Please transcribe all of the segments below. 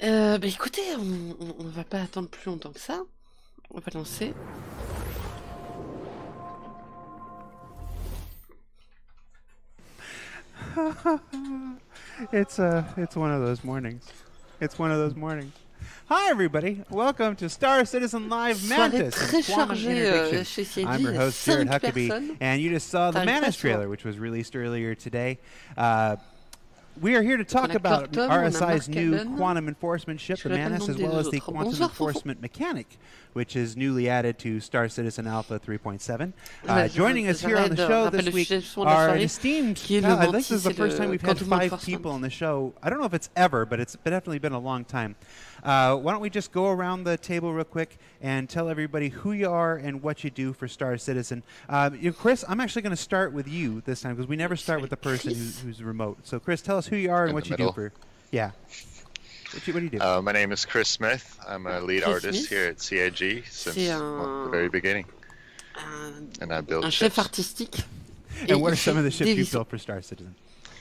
Bah écoutez, on va pas attendre plus longtemps que ça. On va lancer. It's one of those mornings. It's one of those mornings. Hi, everybody. Welcome to Star Citizen Live Soirée Mantis très and Quantum chargée Interdiction. chez CIG. I'm your Il y a host, Jared 5 Huckabee, personnes. and you just saw the T'arrives pas Mantis à se voir. trailer, which was released earlier today. We are here to On talk a about Cortom, on a RSI's Mark new Allen. quantum enforcement ship, Je the connais pas le Mantis, nom as des well as deux the autres. quantum Bonsoir, Fofo. enforcement mechanic, which is newly added to Star Citizen Alpha 3.7. Vas-y, Joining us here on the show rappelle this le week sujet de la are an soirée, esteemed qui est le I think this is the Mantis et first time le we've had Quantum 5 Enforcement. people on the show. I don't know if it's ever, but it's definitely been a long time. Why don't we just go around the table real quick and tell everybody who you are and what you do for Star Citizen. Chris, I'm actually going to start with you this time because we never start with the person who's remote. So, Chris, tell us who you are and what you do for. Yeah. What do you do? My name is Chris Smith. I'm a lead Chris artist Smith. here at CIG since the very beginning. And I build Un chef ships. artistique. And what are some of the Des ships you've vaisseaux. built for Star Citizen?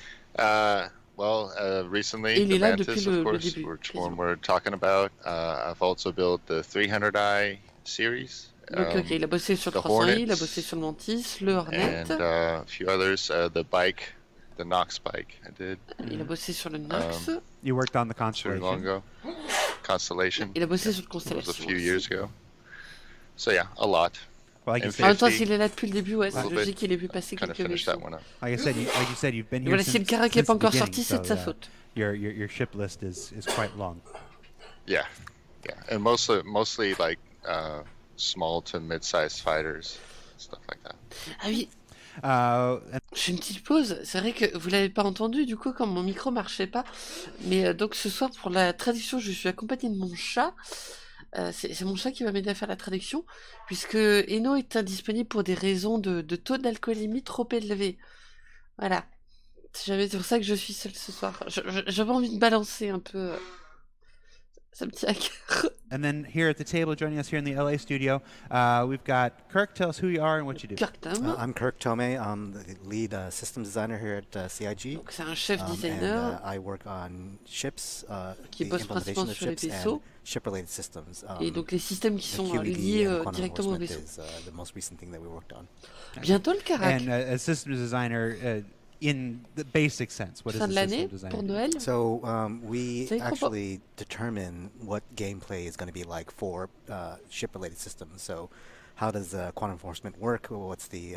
Recently, Et il the est là Mantis, depuis of le course, début, which quasiment. one we're talking about. I've also built the 300i series. Donc, ok, il a bossé sur the 300i, il a Hornets, bossé sur le Mantis, le Hornet. and a few others. The bike, the Nox bike, I did Il a bossé sur le Nox. You worked on the not too long Constellation. ago. Constellation. Il a bossé sur le That was a Constellation. few aussi. years ago. So yeah, a lot. Well, like you And said, En même temps, 50, s'il est là depuis le début, ouais, c'est little logique bit. qu'il ait vu passer Kind of quelques finished vaisseaux. that one up. like you said, you've been Et here voilà, si le since, Karak n'est since pas the encore beginning, sorti, c'est de so, sa faute. Your ship list is quite long. Yeah, and mostly like small to mid-sized fighters, stuff like that. Ah oui, And je fais une petite pause. C'est vrai que vous l'avez pas entendu, du coup, quand mon micro marchait pas. Mais donc ce soir, pour la traduction, je suis accompagnée de mon chat. C'est mon chat qui va m'aider à faire la traduction, puisque Eno est indisponible pour des raisons de taux d'alcoolémie trop élevé. Voilà. C'est pour ça que je suis seule ce soir. J'avais envie de balancer un peu. Ça me tient à cœur. and then here at the table, joining us here in the LA studio, we've got Kirk. Tell us who you are and what you do. Kirk Tam. I'm Kirk Tomei. I'm the lead system designer here at CIG. Donc c'est un chef And designer I work on ships, qui the bosse implementation principalement of sur les ships vaisseaux. and ship-related systems. Et donc les systèmes qui the sont QED liés and quantum directement aux enforcement vaisseaux. is the most recent thing that we worked on. Bientôt le Karak. And as systems designer, in the basic sense, what is Fin a de system l'année designer? pour do? Noël. So we Ça y croit pas. actually determine what gameplay is going to be like for ship-related systems. So how does quantum enforcement work? What's the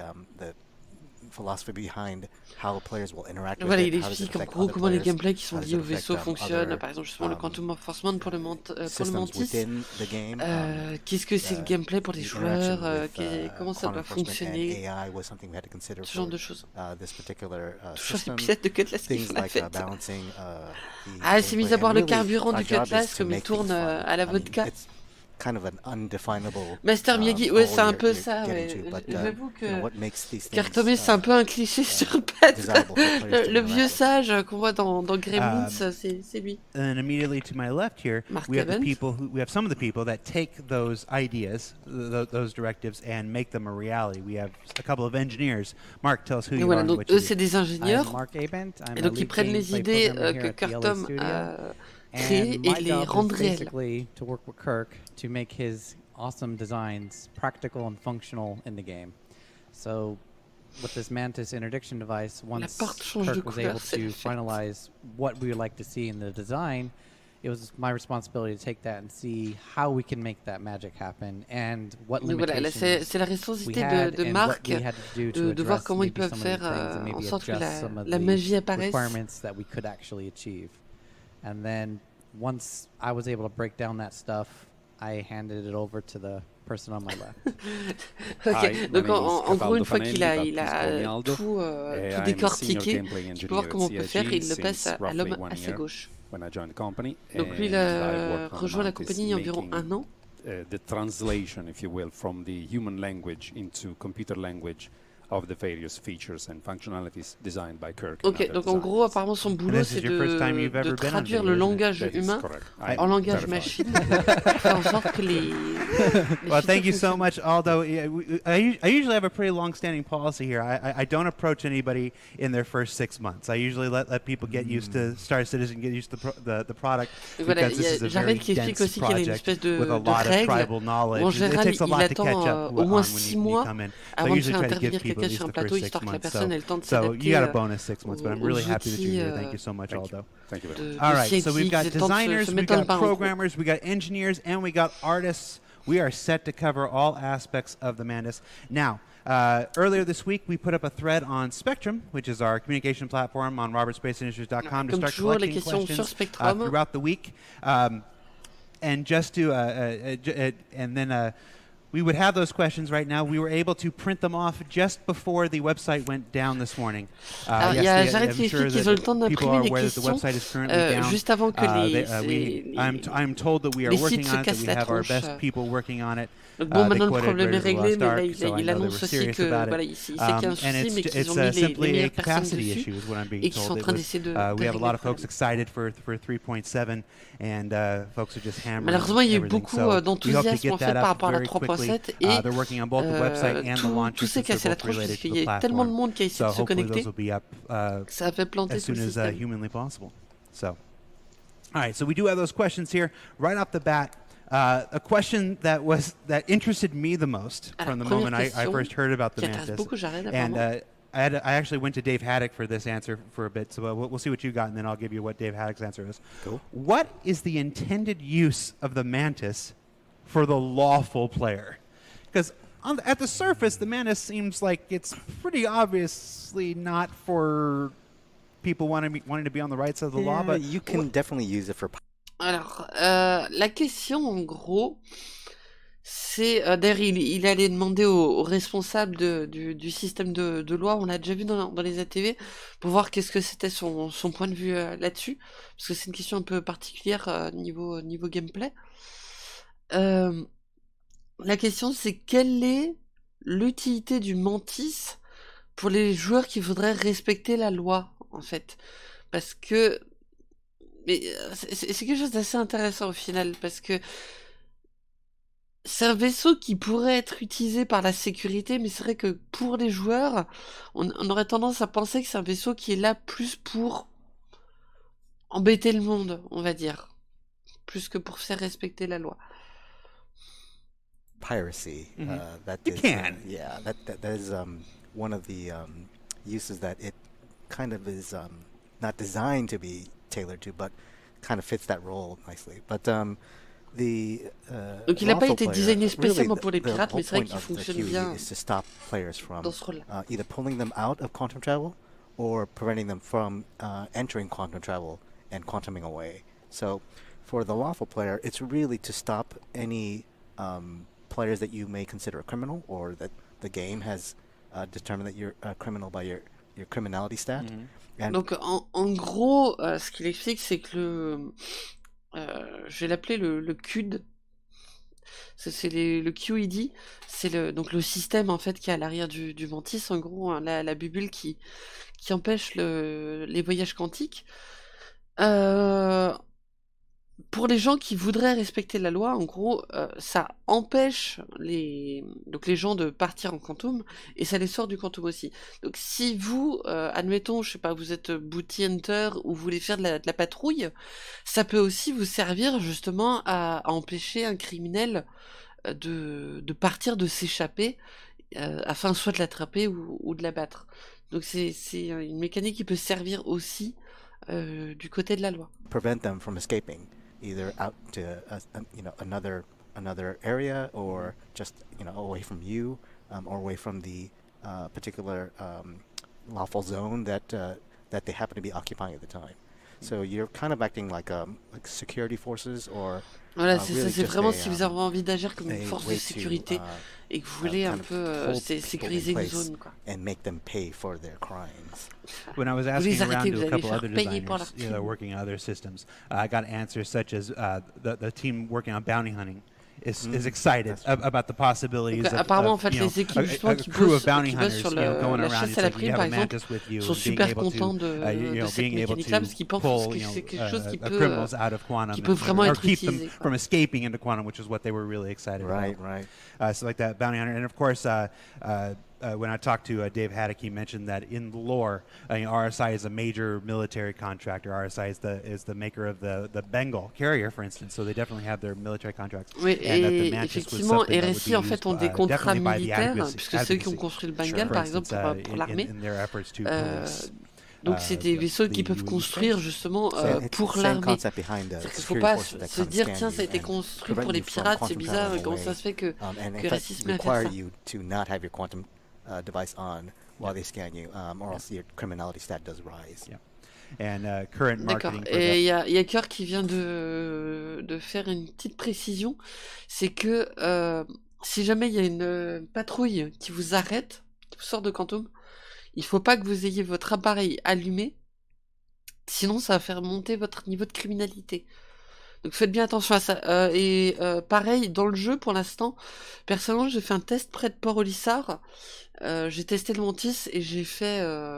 philosophy behind how players will interact with Voilà, it? il How does it explique en affect gros other comment les players? gameplays qui sont How does liés it au vaisseau affect, fonctionnent. other, Par exemple, justement le Quantum Enforcement pour le systems Mantis. within the game. Qu'est-ce que c'est le gameplay pour les the joueurs interaction with, comment ça quantum doit enforcement and fonctionner. AI was something we had to consider Ce genre for de choses. this particular Toujours system. les pièces de Cutlass qui Things font la like fête. balancing the Ah, c'est mis à gameplay. boire And le really, carburant our du job is Cutlass to comme il make tourne things fun. à la I mean, vodka. it's kind of an undefinable Master Miyagi, ouais, c'est un goal peu you're ça, ouais. getting to, but, J'avoue you know, que what makes these Kirk things, Tomé, c'est un peu un cliché sur pattes. desirable for players to Le interact vieux with. sage qu'on voit dans Gremlins, c'est lui. And then immediately to my left here, Mark we have Evans. we have some of the people that take those ideas, those directives, and make them a reality. We have a couple of engineers. Mark, tell us who Et you voilà, are and donc what you eux, do. c'est des ingénieurs. Mark Abent. I'm Et a donc ils lead prennent les gameplay idées programmer here que at the Kirk LA Tom studio. a créées And et my les job rendent is réelles. basically to work with Kirk to make his awesome designs practical and functional in the game. So with this Mantis interdiction device, once porte change de Kirk was couleur, able c'est to le fait. finalize what we would like to see in the design, it was my responsibility to take that and see how we can make that magic happen and what Donc voilà, là, limitations c'est la we responsabilité had de and Marc what we had to do to de voir address comment ils maybe peuvent some of the faire things and en maybe sorte que adjust some of la the magie apparaisse. requirements that we could actually achieve. And then once I was able to break down that stuff, I handed it over to the person on my left. Ok, Hi, donc my name is en gros, une fois Capaldo qu'il a, Fanelli, il but please a call me Aldo. tout I'm a senior décortiqué, gameplay tu peux voir engineer comment on at peut faire et il le CIG passe since à l'homme roughly 1 à ses year gauches. when I joined the company. Donc lui, il And I a worked on rejoint la Mantis compagnie il y a environ making, 1 an. the translation, if you will, from the human language into computer language of the various features and functionalities designed by Kirk. and Ok, other donc en gros, designers. apparemment, son And boulot, this c'est is your first time you've de ever been on traduire video, le isn't it? langage That is humain correct. en langage verified. machine, pour faire en sorte que les Well, features thank you so fonctionnent. much, Aldo. Yeah, I usually have a pretty long-standing policy here. I don't approach anybody in their first 6 months. I usually let people get used to Star Citizen, get used to the product, Et voilà, because il y this is a a very Jared qui explique dense aussi qu'il y a une project espèce de with a lot of règle. tribal Où en knowledge. It général, takes a il lot to catch attend up au moins on 6 when you mois come in. So I avant de usually faire try to give intervenir people quelqu'un at least sur un the plateau, first 6 histoire que la months. personne ait le temps de So you s'adapter got a bonus 6 months, but I'm aux really happy that outils, you're here. Thank you so much, Thank you. Aldo. Thank you very much. de All right, so CX, we've got le temps de designers, se we've mettre dans le got bain en gros. programmers, we've got engineers, and we got artists. We are set to cover all aspects of the Mantis. Now, earlier this week, we put up a thread on Spectrum, which is our communication platform on robertspaceinitiatives.com, to Comme start toujours, les collecting questions sur questions Spectrum. throughout the week. And just to, and then we would have those questions right now. We were able to print them off just before the website went down this morning. Alors, il y a Jared I'm qui sure explique qu'ils that ont le temps people d'imprimer are les aware that the questions website is currently down. juste avant que I'm told that we are les working sites se on it, that cassent we la have our tronche. best people working on it. Donc bon, They maintenant le quoted problème est Raiders of the réglé, Lost mais là, Ark, so I il know they annonce were aussi serious que about voilà, it. il sait qu'il y a un And souci, mais qu'ils it's ont mis les simply a meilleures personnes capacity dessus issue is what I'm being et qu'ils sont en told. train It d'essayer de was, we have a régler lot le of folks problème. excited for 3.7, and folks are just hammering Malheureusement, il y a eu everything. beaucoup So we hope to d'enthousiasme get en fait that par up rapport à la very quickly. 3.7 et They're working on both the website and the tout launcher s'est since they're cassé la both tronche parce related to qu'il y the a tellement de platform. monde qui a essayé So de se hopefully those connecter will be up que ça a fait planter as tout soon le as système. humanly possible. So, all right. So we do have those questions here right off the bat. A question that interested me the most Alors, from the première moment I question first heard about the qui intéresse Mantis, beaucoup Jared and apparemment. I actually went to Dave Haddock for this answer for a bit, so we'll see what you got, and then I'll give you what Dave Haddock's answer is. Cool. What is the intended use of the Mantis for the lawful player? Because at the surface, the Mantis seems like it's pretty obviously not for people wanting to be on the right side of the law, Yeah, but you can definitely use it for. Alors, la question, en gros, c'est... d'ailleurs, il est allé demander aux responsables du système de loi, on l'a déjà vu dans les ATV, pour voir qu'est-ce que c'était son point de vue là-dessus, parce que c'est une question un peu particulière niveau gameplay. La question, c'est quelle est l'utilité du Mantis pour les joueurs qui voudraient respecter la loi, en fait. Parce que... Mais c'est quelque chose d'assez intéressant au final, parce que c'est un vaisseau qui pourrait être utilisé par la sécurité, mais c'est vrai que pour les joueurs, on aurait tendance à penser que c'est un vaisseau qui est là plus pour embêter le monde, on va dire, plus que pour faire respecter la loi. Piracy. That You is, can. yeah, that is one of the uses that it kind of is not designed to be tailored to, but kind of fits that role nicely. But the Donc il n'a pas lawful été player, designé really, spécialement pour les the pirates, whole mais c'est vrai point qu'il of the fonctionne QE bien is to stop players from dans ce rôle-là. either pulling them out of quantum travel or preventing them from entering quantum travel and quantuming away. So for the lawful player, it's really to stop any players that you may consider a criminal or that the game has determined that you're a criminal by your criminality stat. And Donc en gros, ce qu'il explique, c'est que je vais l'appeler le QUD. C'est le QED, c'est donc le système en fait qui est à l'arrière du Mantis, en gros, hein, la bubule qui empêche les voyages quantiques. Pour les gens qui voudraient respecter la loi, en gros, ça empêche les gens de partir en quantum et ça les sort du quantum aussi. Donc si vous, admettons, je sais pas, vous êtes bounty hunter ou vous voulez faire de la patrouille, ça peut aussi vous servir justement à empêcher un criminel de partir, de s'échapper, afin soit de l'attraper ou de l'abattre. Donc c'est une mécanique qui peut servir aussi du côté de la loi. prevent them from escaping, either out to another area or just away from you or away from the particular lawful zone that they happen to be occupying at the time. So you're kind of acting like security forces or Voilà, c'est really ça, c'est just vraiment a, si vous avez envie d'agir comme une a force way de to, sécurité et que vous voulez un kind of peu hold people sécuriser in une place zone, quoi. and make them pay for their crimes. When I was Vous asking les around arrêtez, to vous a allez couple faire other payer pour designers leur that are crime. working on other systems, I got answers such as the team working on bounty hunting is excited about the possibilities Donc, of, apparemment, en fait, you know, les équipes justement a qui crew of bossent, bounty qui bossent hunters, sur you know, going la around. chasse It's à la like you prime, have par a exemple, mantis with you, sont and being super able contents to, you de know, cette being able mécanique-là parce to qu'ils pensent pull, que you c'est quelque chose qui know, peut, criminals out of Quantum, qui peut vraiment or être keep them utilisé, quoi. from escaping into Quantum, which is what they were really excited Right, about. right. So like that bounty hunter, and of course, when I talked to Dave Haddock, he mentioned that in the lore, RSI is a major military contractor. RSI is the maker of the Bengal carrier, for instance. So they definitely have their military contracts. Oui, And that the et Mantis was effectivement, something that would RSI be en fait used, ont des contrats definitely by the militaires, advocacy- puisque c'est eux qui ont advocacy. construit le Sure. Bengal, For par instance, exemple, pour in l'armée. their efforts to Euh, police. donc c'est des vaisseaux qui the peuvent UE construire space. justement So it's pour the same l'armée. concept behind the C'est-à-dire qu'il ne faut security pas forces that se come dire scan tiens ça a you été and construit prevent pour les you from pirates, c'est quantum bizarre, traveling comment ça away. se fait que And in que fact, RSI se met à faire require ça. you to not have your quantum device on while they scan you, or else your criminality stat does rise. Yeah. And current D'accord. marketing for Et that. il y a Kirk qui vient de faire une petite précision, c'est que si jamais il y a une patrouille qui vous arrête, qui vous sort de Quantum, il faut pas que vous ayez votre appareil allumé, sinon ça va faire monter votre niveau de criminalité. Donc faites bien attention à ça. Pareil, dans le jeu, pour l'instant, personnellement, j'ai fait un test près de Port-au-Lissard. J'ai testé le Mantis et j'ai fait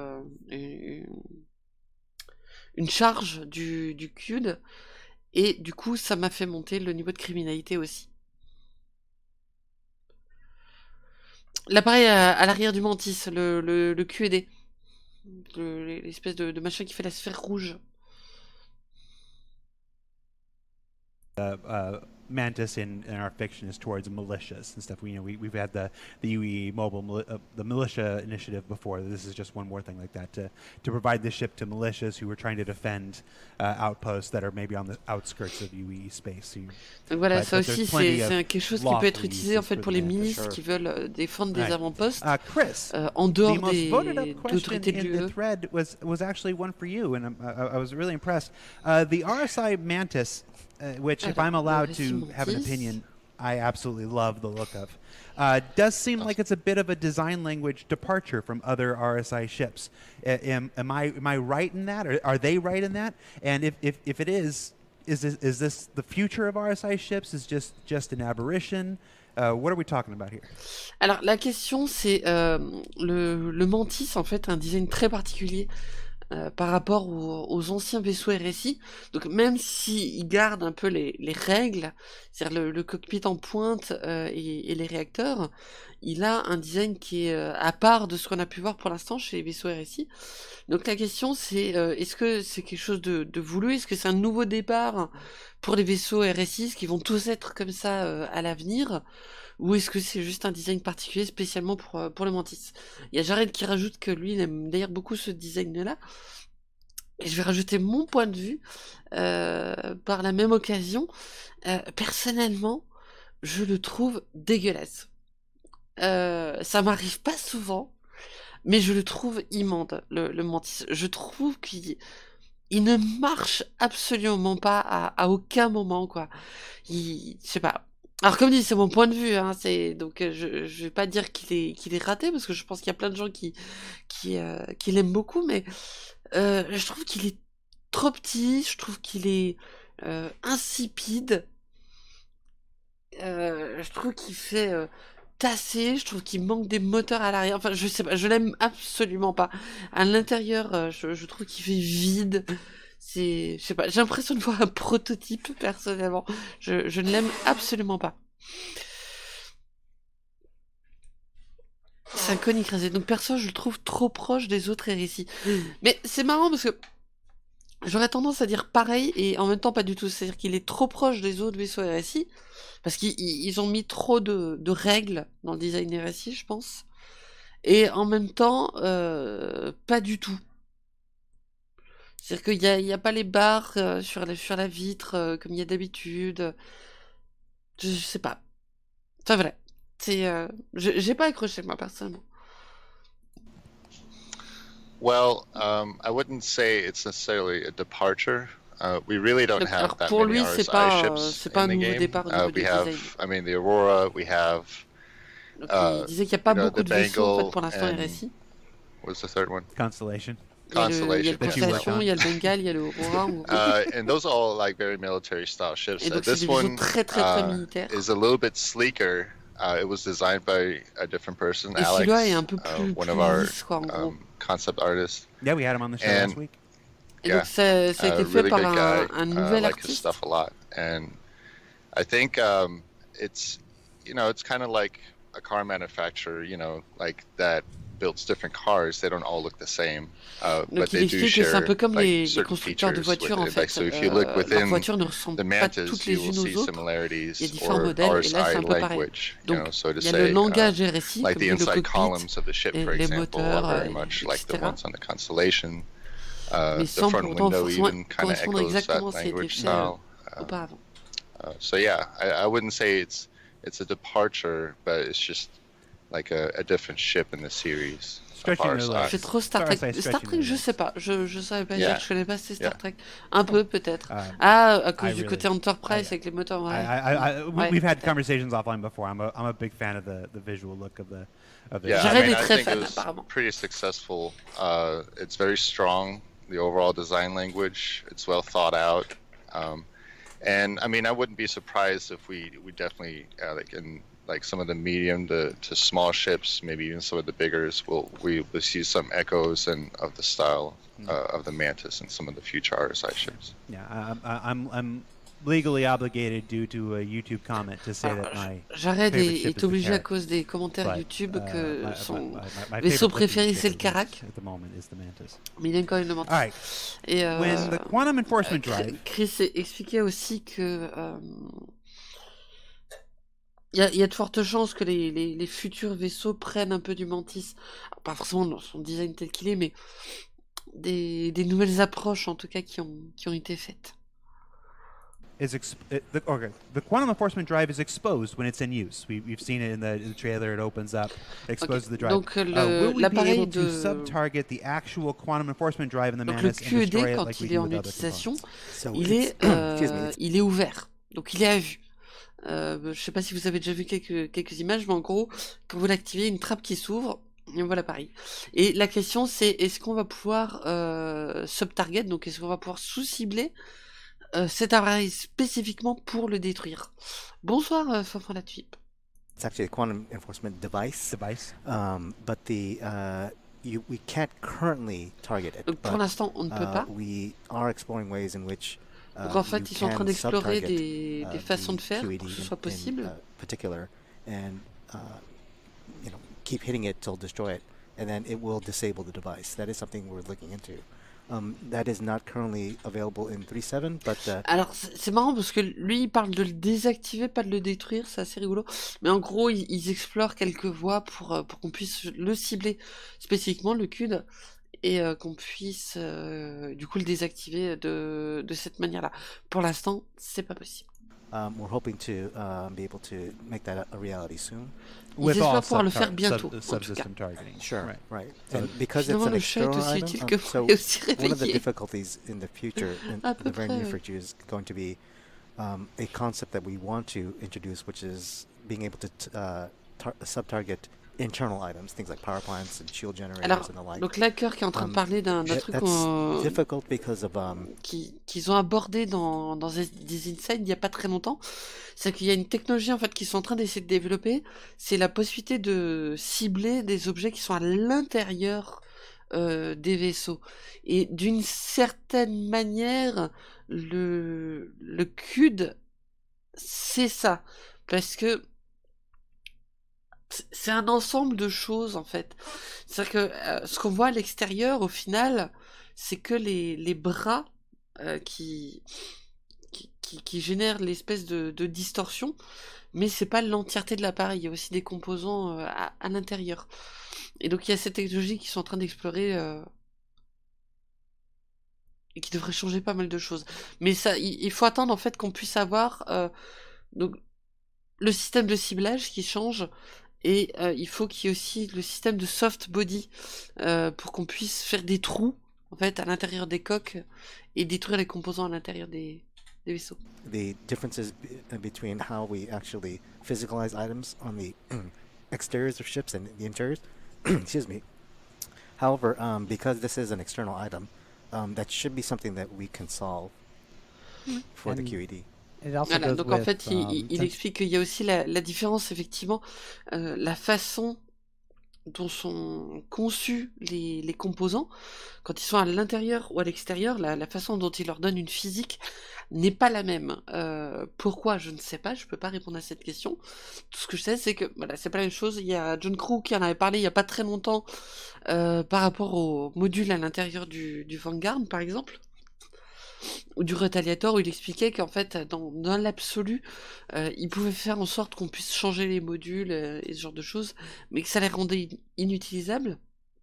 une charge du CUD. Et du coup, ça m'a fait monter le niveau de criminalité aussi. L'appareil à l'arrière du Mantis, le QED. L'espèce de machin qui fait la sphère rouge. Mantis in our fiction is towards militias and stuff. We've had the UE mobile the militia initiative before. This is just one more thing like that to provide this ship to militias who were trying to defend outposts that are maybe on the outskirts of UE space. Donc voilà, But ça there's aussi plenty c'est of quelque chose qui peut être lawful utilisé en uses fait for pour the les Mantis. milices sure. qui veulent défendre des Right. avant-postes Chris, en dehors the most voted up question d'autorités de in the l'UE. thread was actually one for you, and I was really impressed. The RSI Mantis, which, if Alors, I'm allowed le to récit have an Mantis. opinion, I absolutely love the look of. Does seem like it's a bit of a design language departure from other RSI ships. Am I right in that, or are they right in that? And if it is this the future of RSI ships? Is just an aberration? What are we talking about here? Alors la question c'est le Mantis en fait a un design très particulier par rapport aux anciens vaisseaux RSI. Donc même s'ils gardent un peu les règles, c'est-à-dire le cockpit en pointe et les réacteurs, il a un design qui est à part de ce qu'on a pu voir pour l'instant chez les vaisseaux RSI. Donc la question c'est est-ce que c'est quelque chose de voulu? Est-ce que c'est un nouveau départ pour les vaisseaux RSI? Est-ce qu'ils vont tous être comme ça à l'avenir? Ou est-ce que c'est juste un design particulier spécialement pour le Mantis? Il y a Jared qui rajoute que lui, il aime d'ailleurs beaucoup ce design-là. Et je vais rajouter mon point de vue par la même occasion. Personnellement, je le trouve dégueulasse. Ça m'arrive pas souvent, mais je le trouve immonde, le Mantis. Je trouve qu'il ne marche absolument pas à aucun moment, quoi. Je sais pas. Alors comme dit, c'est mon point de vue, hein, donc je vais pas dire qu'il est raté parce que je pense qu'il y a plein de gens qui l'aiment beaucoup, mais je trouve qu'il est trop petit, je trouve qu'il est insipide, je trouve qu'il fait tasser, je trouve qu'il manque des moteurs à l'arrière. Enfin, je sais pas, je l'aime absolument pas. À l'intérieur, je trouve qu'il fait vide. Je sais pas, j'ai l'impression de voir un prototype, personnellement. Je ne l'aime absolument pas. C'est un con écrasé. Donc, perso, je le trouve trop proche des autres RSI. Mais c'est marrant parce que j'aurais tendance à dire pareil et en même temps pas du tout. C'est-à-dire qu'il est trop proche des autres vaisseaux RSI parce qu'ils ont mis trop de règles dans le design RSI, je pense. Et en même temps, pas du tout. C'est-à-dire qu'il y a pas les barres sur la vitre comme il y a d'habitude. Je sais pas. Enfin voilà. J'ai pas accroché moi personnellement. Well, I wouldn't say it's necessarily a departure. We really don't have Alors that pour many lui, RSI c'est pas ships un in the nouveau game. départ au niveau We du have, design. I mean, the Aurora. We have. Donc il disait qu'il n'y a pas you know, beaucoup the de vaisseaux en fait Bengal pour l'instant and- RSI. What's the third one? Constellation. Il y a Constellation. le That you work Constellation, on. il y a le Bengal, il y a le Aurora. En gros. And those are all like very military style ships. Et donc c'est This des vaisseaux one très militaires. is a little bit sleeker. It was designed by a different person, Et Alex, celui-là est un peu plus, one of our lisse, quoi, en gros. concept artists. Yeah, we had him on the show And- last week. Et donc ça a été fait Really par good guy. un I nouvel like his artiste. stuff a lot, and I think it's it's kind of like a car manufacturer, like that builds different cars. They don't all look the same, Donc but il they do explique que c'est share un peu comme like les certain constructeurs de features voitures en with it. fait. Like, so if you look Leurs within voitures ne the ressemblent pas Mantis, toutes you les unes will see aux autres. similarities Il y a différents or modèles, et là, c'est un RSI peu pareil. language, Donc so to il y a le say, langage RSI, like comme the dit le inside cockpit, columns of the ship, for les example, moteurs, are very much like the etc. ones on the Constellation. mais The sans pour front autant window forcément even kind of correspondre echoes that exactement à ce qui a été language fait style. auparavant. So yeah, I wouldn't say it's a departure, but it's just like a different ship in the series. Stretching of our their size. legs. C'est trop Star Sorry, Trek. I say Star stretching Trek, their je legs. sais pas. Je savais pas Yeah. dire, je connais pas assez Star Yeah. Trek. Un peu peut-être. Um, À cause I du really- côté Enterprise I- avec les moteurs. Ouais. we've Ouais. had conversations offline before. I'm a big fan of the visual look of the Yeah, Jared I mean, est I très think fan, it was apparemment. pretty successful. It's very strong. The overall design language, it's well thought out. And I mean, I wouldn't be surprised if we definitely like in like some of the medium to small ships, maybe even some of the biggers, we will see some echoes and of the style of the Mantis and some of the future RSI ships. Yeah, I'm legally obligated due to a YouTube comment to say that my Jared favorite ship est is the obligé à Carrack. cause des commentaires But, YouTube que my son my vaisseau favorite préféré looking c'est ship le Karak, at the moment is the Mantis. mais il aime quand même le All mentir. right. Et When the quantum enforcement drive, Chris expliquait aussi que il y a de fortes chances que les futurs vaisseaux prennent un peu du Mantis. Alors, pas forcément dans son design tel qu'il est, mais des nouvelles approches en tout cas qui ont été faites. the quantum enforcement drive is exposed when it's in use. We've seen it in the trailer. It opens up, it exposes the drive. Donc Will we be l'appareil able to de sub-target the actual quantum enforcement drive in the donc le Mantis and destroy QED it quand like we il est do en with other utilisation, components? So il it's- excuse me, it's- est ouvert, donc il est à vue. Je sais pas si vous avez déjà vu quelques images, mais en gros, quand vous l'activez, il y a une trappe qui s'ouvre, et on voit l'appareil. Et la question c'est, est-ce qu'on va pouvoir sub-target, donc est-ce qu'on va pouvoir sous-cibler cet appareil spécifiquement pour le détruire? Bonsoir, Fanfan la Tuipe. it's actually a quantum enforcement device, but we can't currently target it. Donc pour but, l'instant, on ne peut pas. we are exploring ways in which Donc en fait, you ils sont en train can d'explorer sub-target, des façons de faire QED pour que ce soit in possible. particular, and keep hitting it till destroy it, and then it will disable the device. That is something we're looking into. That is not currently available in 3.7, but Alors c'est marrant parce que lui il parle de le désactiver, pas de le détruire, c'est assez rigolo. Mais en gros ils explorent quelques voies pour qu'on puisse le cibler spécifiquement, le CUD, et qu'on puisse du coup le désactiver de cette manière-là. Pour l'instant, c'est pas possible. we're hoping to be able to make that a reality soon. Ils espèrent pouvoir le faire bientôt, en tout cas. Subsystem targeting. Sure, Right. right. So And because it's Finalement, an le chat est external aussi item, utile que so moi, et aussi one of the réveillé. difficulties in the future, in À peu the very près, near oui. future, is going to be a concept that we want to introduce, which is being able to sub-target internal items, things like power plants and shield generators Alors, and the like. donc là, Kirk est en train de parler d'un truc That's difficult because of qu'ils ont abordé dans des insights il y a pas très longtemps. C'est qu'il y a une technologie en fait qu'ils sont en train d'essayer de développer. C'est la possibilité de cibler des objets qui sont à l'intérieur des vaisseaux. Et d'une certaine manière, le CUD, c'est ça. Parce que c'est un ensemble de choses en fait. C'est-à-dire que ce qu'on voit à l'extérieur, au final, c'est que les bras qui génèrent l'espèce de distorsion, mais c'est pas l'entièreté de l'appareil. Il y a aussi des composants à l'intérieur. Et donc il y a cette technologie qui sont en train d'explorer et qui devrait changer pas mal de choses. Mais ça, il faut attendre en fait qu'on puisse avoir donc le système de ciblage qui change. Et il faut qu'il y ait aussi le système de soft body pour qu'on puisse faire des trous en fait à l'intérieur des coques et détruire les composants à l'intérieur des vaisseaux. the differences between how we actually physicalize items on the exteriors of ships and the interiors, excuse me, However, because this is an external item, that should be something that we can solve for the And QED. It also Voilà, goes donc en with, fait, il since- explique qu'il y a aussi la différence, effectivement, la façon dont sont conçus les composants, quand ils sont à l'intérieur ou à l'extérieur, la façon dont il leur donne une physique n'est pas la même. Pourquoi? Je ne sais pas, je peux pas répondre à cette question. Tout ce que je sais, c'est que voilà, c'est pas la même chose. Il y a John Crew qui en avait parlé il y a pas très longtemps par rapport au module à l'intérieur du Vanguard, par exemple, ou du Retaliator, où il expliquait qu'en fait, dans l'absolu, il pouvait faire en sorte qu'on puisse changer les modules et ce genre de choses, mais que ça les rendait inutilisables.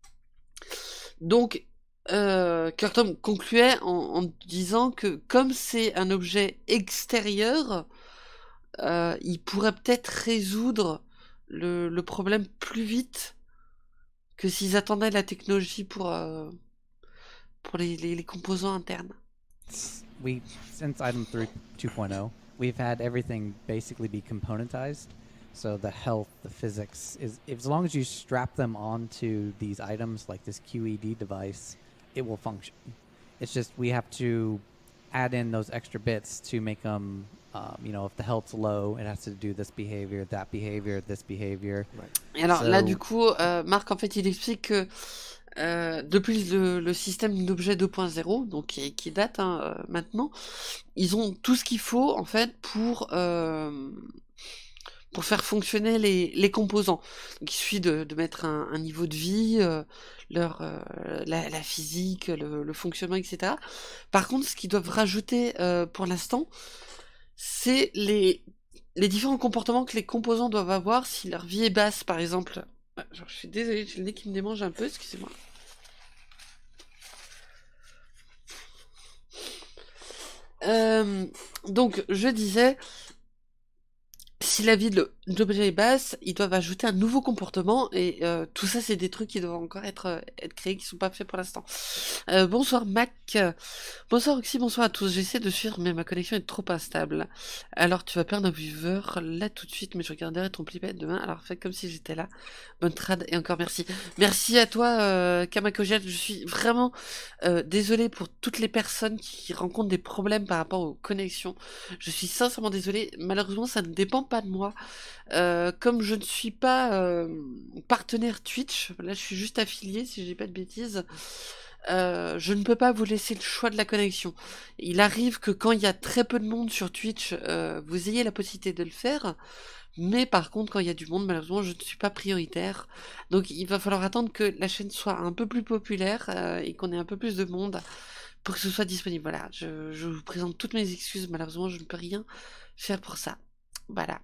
Donc, Kurtom concluait en disant que comme c'est un objet extérieur, il pourrait peut-être résoudre le problème plus vite que s'ils attendaient la technologie pour les composants internes. Since item 2.0, we've had everything basically be componentized. So the health, the physics is, as long as you strap them onto these items like this QED device, it will function. It's just we have to add in those extra bits to make them, if the health's low, it has to do this behavior, this behavior. Right. Et alors là, So- du coup, Marc, en fait, il explique que depuis le système d'objet 2.0, donc qui date maintenant, ils ont tout ce qu'il faut en fait pour faire fonctionner les composants. Donc il suffit de mettre un niveau de vie, la physique, le fonctionnement, etc. Par contre, ce qu'ils doivent rajouter pour l'instant, c'est les différents comportements que les composants doivent avoir si leur vie est basse, par exemple. Je suis désolée, j'ai le nez qui me démange un peu, excusez-moi. Donc, je disais, si la vie de l'objet est basse, ils doivent ajouter un nouveau comportement, et tout ça, c'est des trucs qui doivent encore être créés, qui sont pas faits pour l'instant. Bonsoir Mac, bonsoir Oxy, bonsoir à tous. J'essaie de suivre, mais ma connexion est trop instable. Alors tu vas perdre un viewer là tout de suite, mais je regarderai ton playback demain. Alors fais comme si j'étais là. Bonne trad et encore merci. Merci à toi Kamakojet. Je suis vraiment désolée pour toutes les personnes qui rencontrent des problèmes par rapport aux connexions. Je suis sincèrement désolée. Malheureusement, ça ne dépend pas de moi. Comme je ne suis pas partenaire Twitch, là je suis juste affilié si j'ai pas de bêtises, je ne peux pas vous laisser le choix de la connexion. Il arrive que quand il y a très peu de monde sur Twitch, vous ayez la possibilité de le faire, mais par contre quand il y a du monde, malheureusement je ne suis pas prioritaire, donc il va falloir attendre que la chaîne soit un peu plus populaire et qu'on ait un peu plus de monde pour que ce soit disponible. Voilà, je vous présente toutes mes excuses, malheureusement je ne peux rien faire pour ça. Voilà.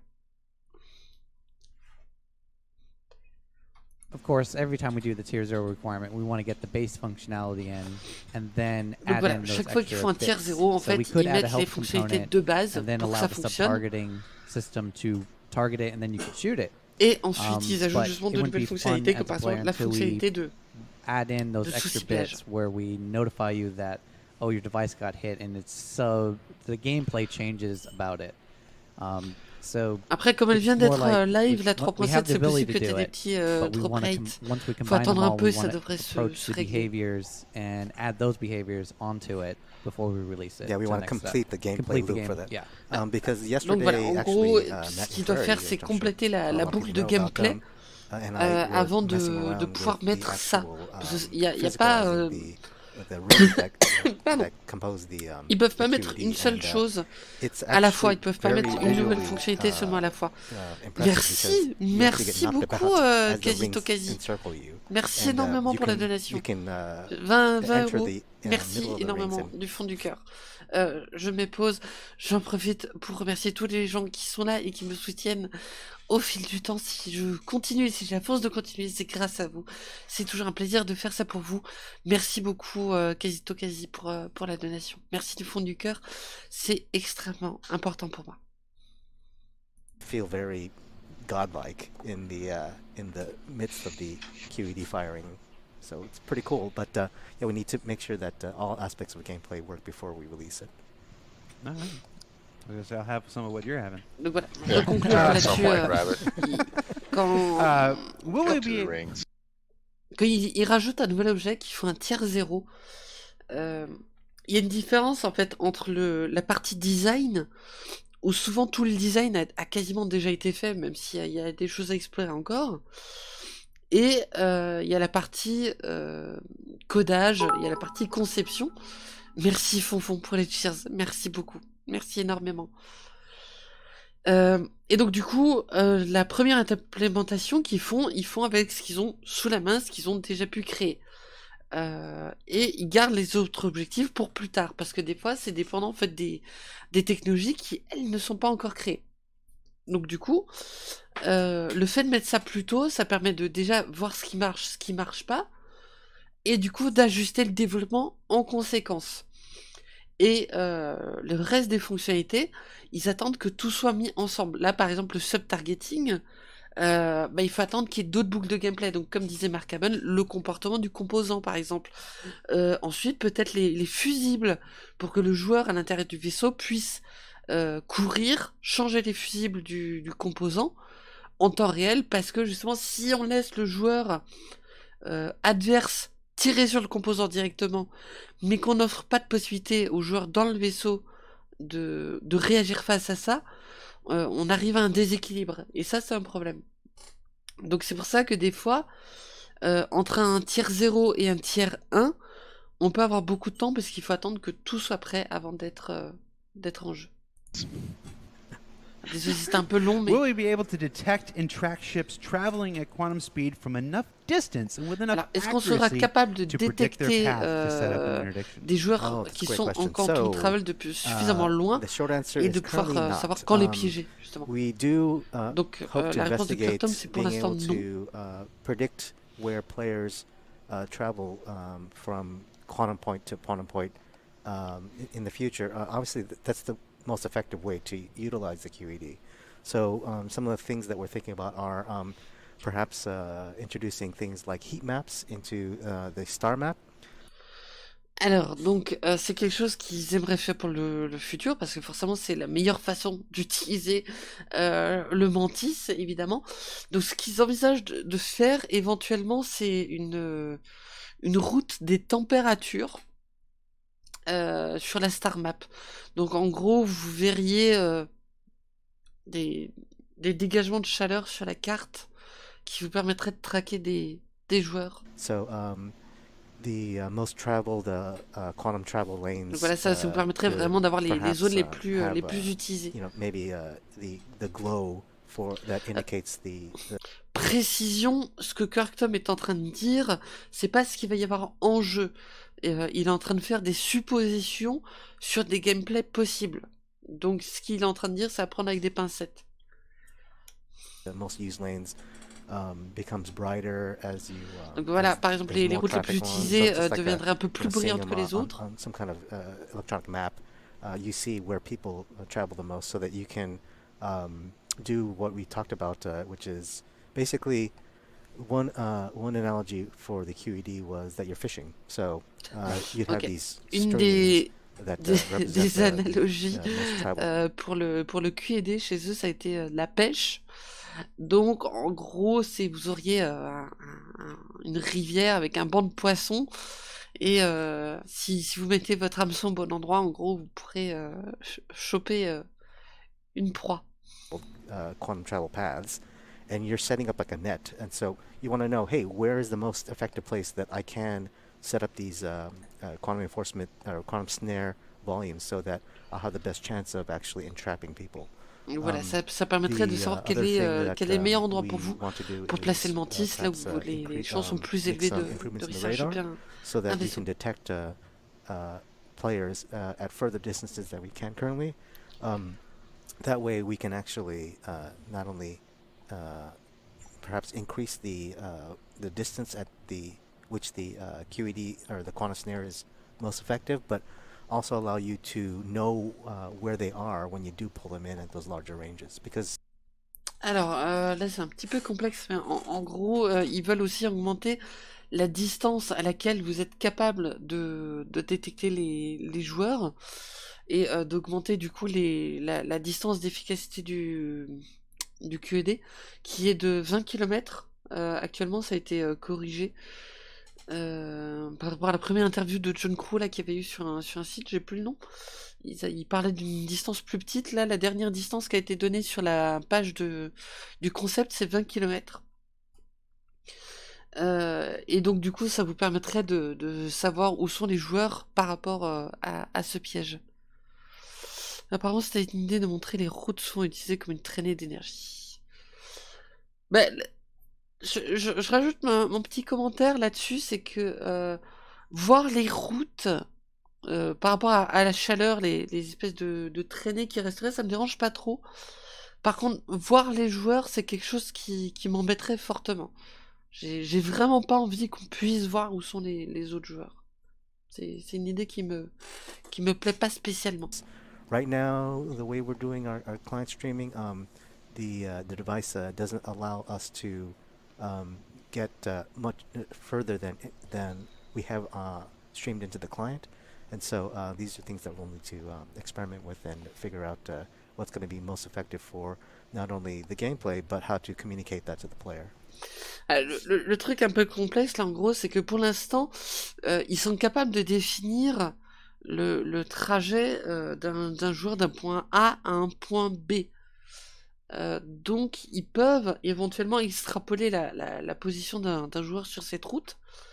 Of course, every time we do the tier 0 requirement, we want to get the base functionality in, and then Donc add voilà, in those chaque fois qu'ils extra font un tier bits. 0, en So we fait, could ils add a mettent les health fonctionnalités component de base and then pour que allow ça the fonctionne. sub-targeting system to target it, and then you can shoot it. Et ensuite, ils ajoutent but justement it de wouldn't nouvelles be fun fonctionnalités, as comme a par player exemple la until we fonctionnalité de add in those de extra sous-ciblage. bits where we notify you that, oh, your device got hit, and it's so the gameplay changes about it. So Après, comme elle it's vient more d'être like live, la we have 3.7, the c'est ability possible to que tu aies do des it, petits but we drop want to rates. once we Faut combine them attendre un all, peu, we ça want devrait to approach se the régler. behaviors and add those behaviors onto it before we release it. Yeah, we to want the to next step. complete the gameplay Complete the loop for game, that. yeah. Because Donc yesterday, voilà, en actually, gros, Matt ce qu'ils doivent McFerry, faire, c'est which I'm sure compléter a la lot of boucle people de know about, gameplay and I were avant messing de around pouvoir with mettre the ça. actual, Parce qu'il y a pas... the rules Pardon. that compose the Ils peuvent pas the mettre QED, une seule and, chose it's à la fois. actually Ils peuvent pas very mettre une nouvelle visually, fonctionnalité seulement à la fois. impressive because Merci, you actually merci get knocked beaucoup, about as the Kazito rings Kazi. encircle you. Merci And, énormément you pour la can- donation. You can 20 enter euros. the Merci middle of the énormément rings and- du fond du cœur. Je me pose, j'en profite pour remercier tous les gens qui sont là et qui me soutiennent au fil du temps. Si je continue et si j'ai la force de continuer, c'est grâce à vous. C'est toujours un plaisir de faire ça pour vous. Merci beaucoup, Kazito Kazi, pour la donation. Merci du fond du cœur. C'est extrêmement important pour moi. feel very godlike in the midst of the QED firing. So it's pretty cool, but yeah, we need to make sure that all aspects of the gameplay work before we release it. All right. I guess I'll have some of what you're having. Donc voilà, je Yeah. conclure Some là-dessus. white rabbit. Quand, Will we Get to be the rings. quand ils rajoutent un nouvel objet, qu'ils font un tiers 0, il y a une différence en fait entre la partie design, où souvent tout le design a quasiment déjà été fait, même s'il y a des choses à explorer encore. Et il y a la partie codage, il y a la partie conception. Merci Fonfon pour les cheers, merci beaucoup, merci énormément. Et donc du coup, la première implémentation qu'ils font, ils font avec ce qu'ils ont sous la main, ce qu'ils ont déjà pu créer. Et ils gardent les autres objectifs pour plus tard, parce que des fois c'est dépendant en fait des technologies qui elles ne sont pas encore créées. Donc du coup, le fait de mettre ça plus tôt, ça permet de déjà voir ce qui marche pas, et du coup d'ajuster le développement en conséquence. Et le reste des fonctionnalités, ils attendent que tout soit mis ensemble. Là par exemple le sub-targeting, il faut attendre qu'il y ait d'autres boucles de gameplay. Donc comme disait Mark Haben, le comportement du composant par exemple. Ensuite peut-être les fusibles, pour que le joueur à l'intérieur du vaisseau puisse courir, changer les fusibles du composant en temps réel, parce que justement si on laisse le joueur adverse tirer sur le composant directement, mais qu'on n'offre pas de possibilité aux joueurs dans le vaisseau de réagir face à ça, on arrive à un déséquilibre, et ça c'est un problème. Donc c'est pour ça que des fois, entre un tiers 0 et un tiers 1, on peut avoir beaucoup de temps, parce qu'il faut attendre que tout soit prêt avant d'être en jeu. Désolé, c'était un peu long, mais... Will we be able to detect and track ships traveling at quantum speed from enough distance and with enough Alors, est-ce qu'on sera capable de to predict their détecter path to set up an interdiction? des joueurs Oh, that's a qui great sont question. en quantum travel depuis suffisamment loin, The short answer et is de pouvoir currently not. savoir quand les piéger, justement? We do Donc, hope to la réponse de investigate Quantum, c'est pour being l'instant able non. to predict where players travel from quantum point to quantum point in the future. Obviously, that's the most effective way to utilize the QED. So some of the things that we're thinking about are perhaps introducing things like heat maps into the star map. Alors, donc, c'est quelque chose qu'ils aimeraient faire pour le futur, parce que forcément, c'est la meilleure façon d'utiliser le Mantis, évidemment. Donc, ce qu'ils envisagent de faire, éventuellement, c'est une route des températures sur la star map. Donc, en gros, vous verriez des dégagements de chaleur sur la carte qui vous permettraient de traquer des joueurs. So the most traveled quantum travel lanes. Donc voilà, ça vous permettrait vraiment d'avoir les zones les plus utilisées. You know, maybe the glow that indicates the Précision, ce que Quantum est en train de dire, c'est pas ce qu'il va y avoir en jeu. Il est en train de faire des suppositions sur des gameplays possibles. Donc ce qu'il est en train de dire, c'est à prendre avec des pincettes. The most used lanes becomes brighter as you. Donc voilà, par exemple, les routes les plus utilisées deviendraient un peu plus brillantes que les autres. On some kind of electronic map, you see where people travel the most, so that you can do what we talked about, which is basically one analogy for the QED was that you're fishing. So you'd have these Une streams des analogies pour le QED chez eux, ça a été la pêche. Donc en gros, vous auriez une rivière avec un banc de poissons, et si vous mettez votre hameçon au bon endroit, en gros, vous pourrez choper une proie. Quantum travel paths, and you're setting up like a net, and so you want to know, hey, where is the most effective place that I can set up these quantum enforcement or quantum snare volumes, so that I'll have the best chance of actually entrapping people. Voilà, ça permettrait de savoir quel est le meilleur endroit pour vous pour placer le Mantis, là où les chances sont plus élevées de réussir à bien so that un we vaisseau. can detect players at further distances than we can currently. That way we can actually not only perhaps increase the distance at which the QED or the quantum snare is most effective, but also allow you to know where they are when you do pull them in at those larger ranges. Because Alors là, c'est un petit peu complexe, mais en gros, ils veulent aussi augmenter la distance à laquelle vous êtes capable de détecter les joueurs, et d'augmenter du coup la distance d'efficacité du QED, qui est de 20 km Actuellement, ça a été corrigé. Par rapport à la première interview de John Crow là qu'il y avait eu sur un site, j'ai plus le nom. Il parlait d'une distance plus petite. Là, la dernière distance qui a été donnée sur la page du concept, c'est 20 km. Et donc du coup, ça vous permettrait de savoir où sont les joueurs par rapport à ce piège. Apparemment, c'était une idée de montrer les routes sont utilisées comme une traînée d'énergie. Ben, je rajoute mon petit commentaire là-dessus, c'est que voir les routes par rapport à la chaleur, les espèces de traînées qui resteraient, ça me dérange pas trop. Par contre, voir les joueurs, c'est quelque chose qui m'embêterait fortement. J'ai vraiment pas envie qu'on puisse voir où sont les autres joueurs. C'est une idée qui me plaît pas spécialement. Right now, the way we're doing our client streaming, the device doesn't allow us to get much further than we have streamed into the client, and so these are things that we'll need to experiment with and figure out what's going to be most effective for not only the gameplay but how to communicate that to the player. Le truc un peu complexe là en gros, c'est que pour l'instant, ils sont capables de définir le trajet d'un joueur d'un point A à un point B. Donc ils peuvent éventuellement extrapoler la position d'un joueur sur cette route.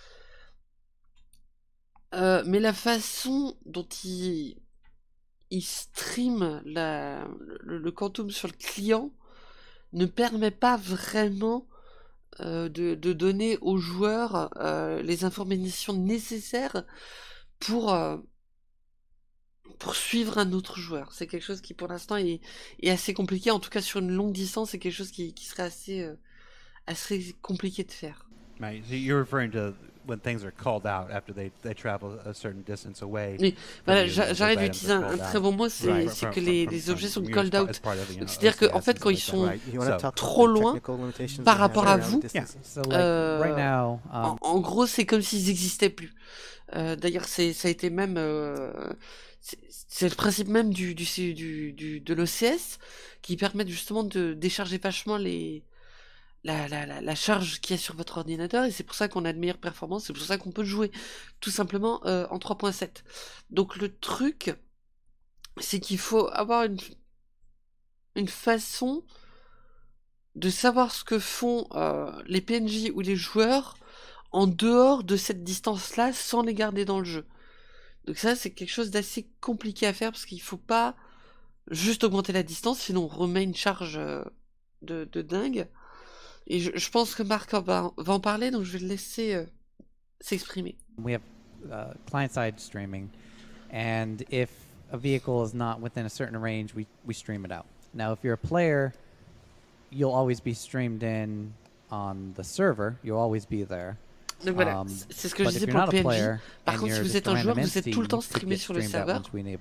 Mais la façon dont ils streament le quantum sur le client ne permet pas vraiment de donner aux joueurs les informations nécessaires pour suivre un autre joueur. C'est quelque chose qui pour l'instant est assez compliqué, en tout cas sur une longue distance, c'est quelque chose qui serait assez compliqué de faire. Right. So you're referring to when things are called out after they travel a certain distance away. Oui, voilà, j'arrête d'utiliser un très bon mot, c'est que les objets sont called out. Donc c'est-à-dire qu'en fait, quand ils sont trop loin par rapport à vous, en gros, c'est comme s'ils n'existaient plus. D'ailleurs, ça a été même... c'est le principe même de l'OCS qui permet justement de décharger vachement la charge qu'il y a sur votre ordinateur, et c'est pour ça qu'on a de meilleures performances, c'est pour ça qu'on peut jouer tout simplement en 3.7. Donc le truc, c'est qu'il faut avoir une façon de savoir ce que font les PNJ ou les joueurs en dehors de cette distance-là sans les garder dans le jeu. Donc ça, c'est quelque chose d'assez compliqué à faire parce qu'il faut pas juste augmenter la distance, sinon on remet une charge de dingue. Et je pense que Marc va en parler, donc je vais le laisser s'exprimer. We have client-side streaming, and if a vehicle is not within a certain range, we stream it out. Now, if you're a player, you'll always be streamed in on the server. You'll always be there. Donc voilà, c'est ce que je disais pour le PNJ. Par contre, si vous êtes un joueur, vous êtes tout le temps streamé sur le serveur.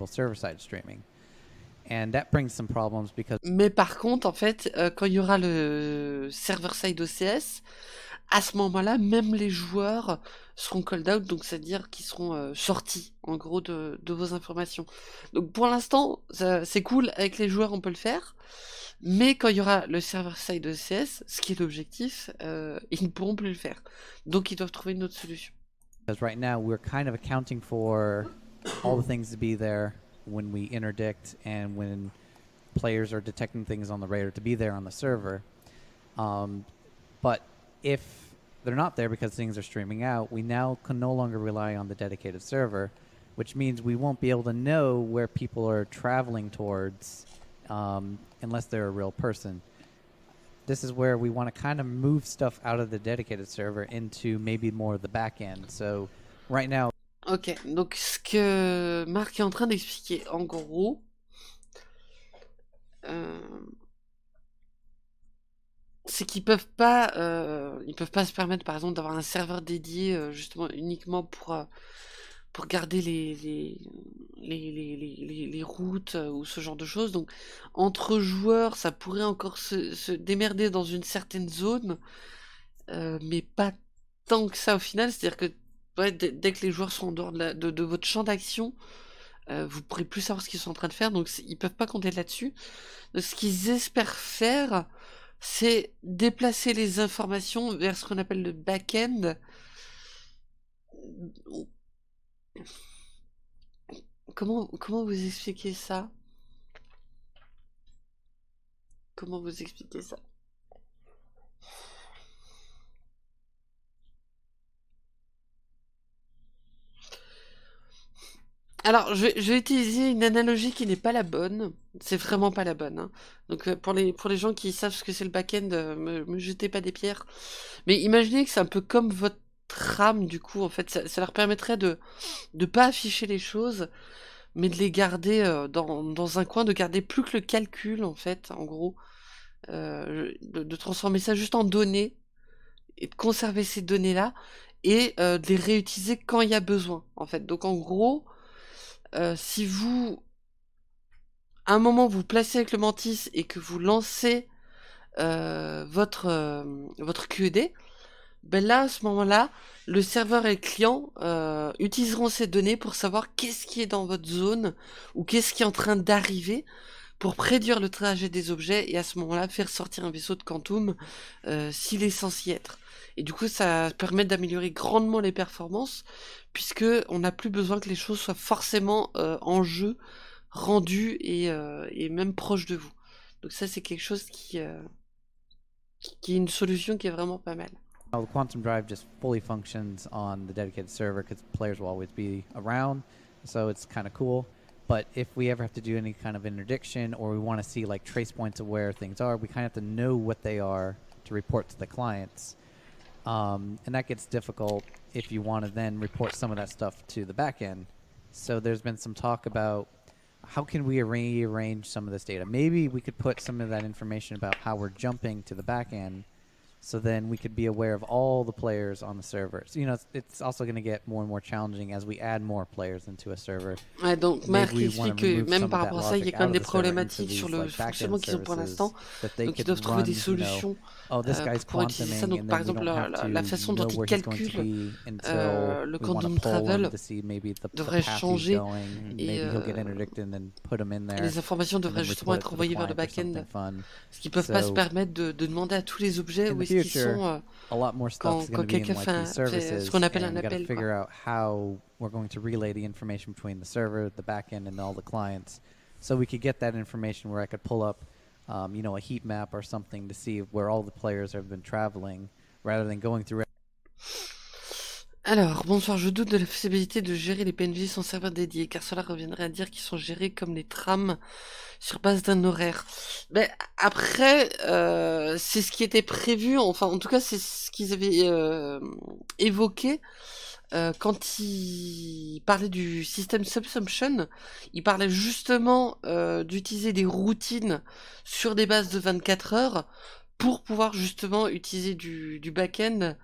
And that brings some problems because... Mais par contre, en fait, quand il y aura le server-side OCS, à ce moment-là, même les joueurs seront called out, donc c'est-à-dire qu'ils seront sortis, en gros, de vos informations. Donc pour l'instant, c'est cool, avec les joueurs on peut le faire, mais quand il y aura le server-side OCS, ce qui est l'objectif, ils ne pourront plus le faire. Donc ils doivent trouver une autre solution. Because right now, we're kind of accounting for all the things to be there when we interdict and when players are detecting things on the radar to be there on the server. But if they're not there because things are streaming out, we now can no longer rely on the dedicated server, which means we won't be able to know where people are traveling towards unless they're a real person. This is where we want to kind of move stuff out of the dedicated server into maybe more of the back end. So right now... Ok, donc ce que Marc est en train d'expliquer, en gros, c'est qu'ils peuvent pas se permettre, par exemple, d'avoir un serveur dédié justement uniquement pour garder les routes ou ce genre de choses. Donc entre joueurs, ça pourrait encore se démerder dans une certaine zone, mais pas tant que ça au final. C'est-à-dire que ouais, dès que les joueurs sont en dehors de votre champ d'action, vous pourrez plus savoir ce qu'ils sont en train de faire, donc ils peuvent pas compter là-dessus. Donc, ce qu'ils espèrent faire, c'est déplacer les informations vers ce qu'on appelle le back-end. Comment vous expliquer ça? Comment vous expliquer ça? Alors, je vais utiliser une analogie qui n'est pas la bonne. C'est vraiment pas la bonne, hein. Donc, pour les gens qui savent ce que c'est le back-end, me jetez pas des pierres. Mais imaginez que c'est un peu comme votre RAM, du coup, en fait. Ça leur permettrait de pas afficher les choses, mais de les garder dans un coin, de garder plus que le calcul, en fait, en gros. De transformer ça juste en données, et de conserver ces données-là, et de les réutiliser quand il y a besoin, en fait. Donc, en gros... si vous, à un moment, vous placez avec le Mantis et que vous lancez votre QED, ben là, à ce moment-là, le serveur et le client utiliseront ces données pour savoir qu'est-ce qui est dans votre zone ou qu'est-ce qui est en train d'arriver pour prédire le trajet des objets et à ce moment-là faire sortir un vaisseau de Quantum s'il est censé y être. Et du coup, ça permet d'améliorer grandement les performances puisque on n'a plus besoin que les choses soient forcément en jeu, rendues et même proches de vous. Donc ça, c'est quelque chose qui est une solution qui est vraiment pas mal. The Quantum Drive just fully functions on the dedicated server because players will always be around, so it's kind of cool. But if we ever have to do any kind of interdiction or we want to see like trace points of where things are, we kind of have to know what they are to report to the clients. And that gets difficult if you want to then report some of that stuff to the back end. So there's been some talk about how can we rearrange some of this data. Maybe we could put some of that information about how we're jumping to the back end, so then we could be aware of all the players on the server. So, you know, it's also going to get more and more challenging as we add more players into a server. Ouais, donc Marc explique que même par rapport à ça, il y a quand même des problématiques sur le fonctionnement qu'ils ont pour l'instant. Donc ils doivent trouver des solutions pour utiliser ça. Donc par exemple, la façon dont ils calculent le quantum travel devrait changer et les informations devraient justement être envoyées vers le back-end. Ce qu'ils ne peuvent pas se permettre de demander à tous les objets où est-ce qu'ils sont quand quelqu'un fait ce qu'on appelle un appel. Figure out how we're going to relay the information between the server, the backend, and all the clients, so we could get that information where I could pull up, you know, a heat map or something to see where all the players have been traveling, rather than going through. Alors, bonsoir, je doute de la faisabilité de gérer les PNJ sans serveur dédié, car cela reviendrait à dire qu'ils sont gérés comme les trams sur base d'un horaire. Mais après, c'est ce qui était prévu, enfin, en tout cas, c'est ce qu'ils avaient évoqué quand ils parlaient du système Subsumption. Ils parlaient justement d'utiliser des routines sur des bases de 24 heures pour pouvoir justement utiliser du back-end.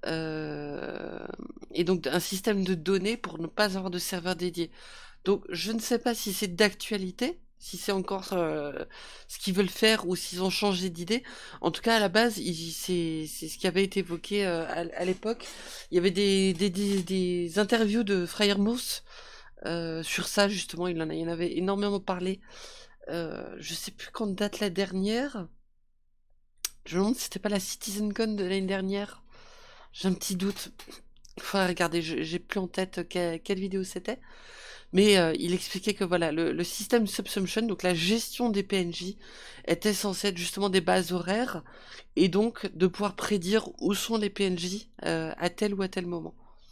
Et donc un système de données pour ne pas avoir de serveur dédié. Donc je ne sais pas si c'est d'actualité, si c'est encore ce qu'ils veulent faire ou s'ils ont changé d'idée. En tout cas à la base c'est ce qui avait été évoqué à l'époque. Il y avait des interviews de Freyermuth sur ça justement, il en avait énormément parlé. Je sais plus quand date la dernière. Je me demande si c'était pas la CitizenCon de l'année dernière. J'ai un petit doute. Il faudrait regarder, j'ai plus en tête quelle vidéo c'était. Mais il expliquait que voilà, le système Subsumption, donc la gestion des PNJ, était censé être justement des bases horaires, et donc de pouvoir prédire où sont les PNJ à tel ou à tel moment.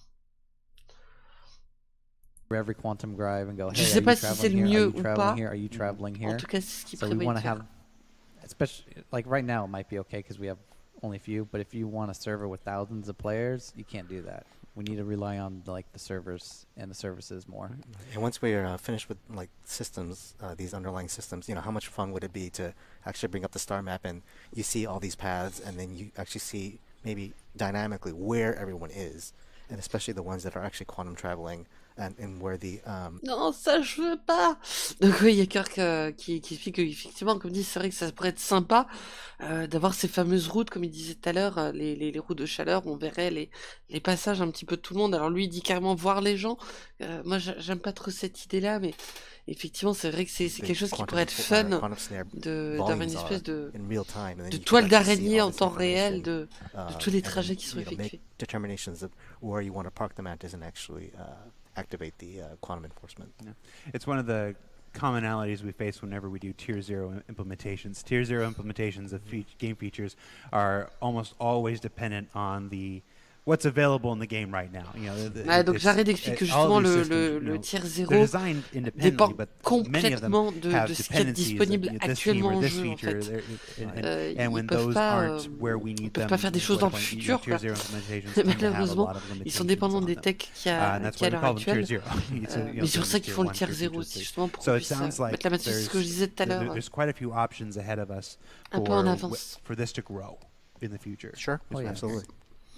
Je sais pas si c'est le mieux ou pas. En tout cas, c'est ce qu'il prévoit de faire. Especially, like right now, it might be okay because we have only a few. But if you want a server with thousands of players, you can't do that. We need to rely on like the servers and the services more. And once we're finished with like systems, these underlying systems, you know, how much fun would it be to actually bring up the star map and you see all these paths, and then you actually see maybe dynamically where everyone is, and especially the ones that are actually quantum traveling and where the Non, ça je veux pas. Donc oui, il y a Kirk qui explique qu'effectivement, comme dit, c'est vrai que ça pourrait être sympa d'avoir ces fameuses routes, comme il disait tout à l'heure, les routes de chaleur, où on verrait les passages un petit peu de tout le monde. Alors lui, il dit carrément voir les gens. Moi, j'aime pas trop cette idée-là, mais effectivement, c'est vrai que c'est quelque chose qui pourrait être fun d'avoir une espèce de toile d'araignée en temps réel de tous les trajets qui sont effectués. Determinations of where you want to park them at doesn't actually activate the quantum enforcement. Yeah. It's one of the commonalities we face whenever we do Tier 0 implementations. Tier 0 implementations of game features are almost always dependent on what's available in the game right now. You know, donc j'arrête d'expliquer que justement le tier 0 dépend complètement de ce qui est disponible actuellement en jeu en fait. Ils peuvent pas faire des choses dans le futur, quoi. Malheureusement, ils sont dépendants des techs qu'il y a à l'heure actuelle. Mais c'est pour ça qu'ils font le tier 0 aussi, justement pour qu'on puisse mettre la main dessus. C'est ce que je disais tout à l'heure. Un peu en avance. For this to grow in the future. Sure, absolutely.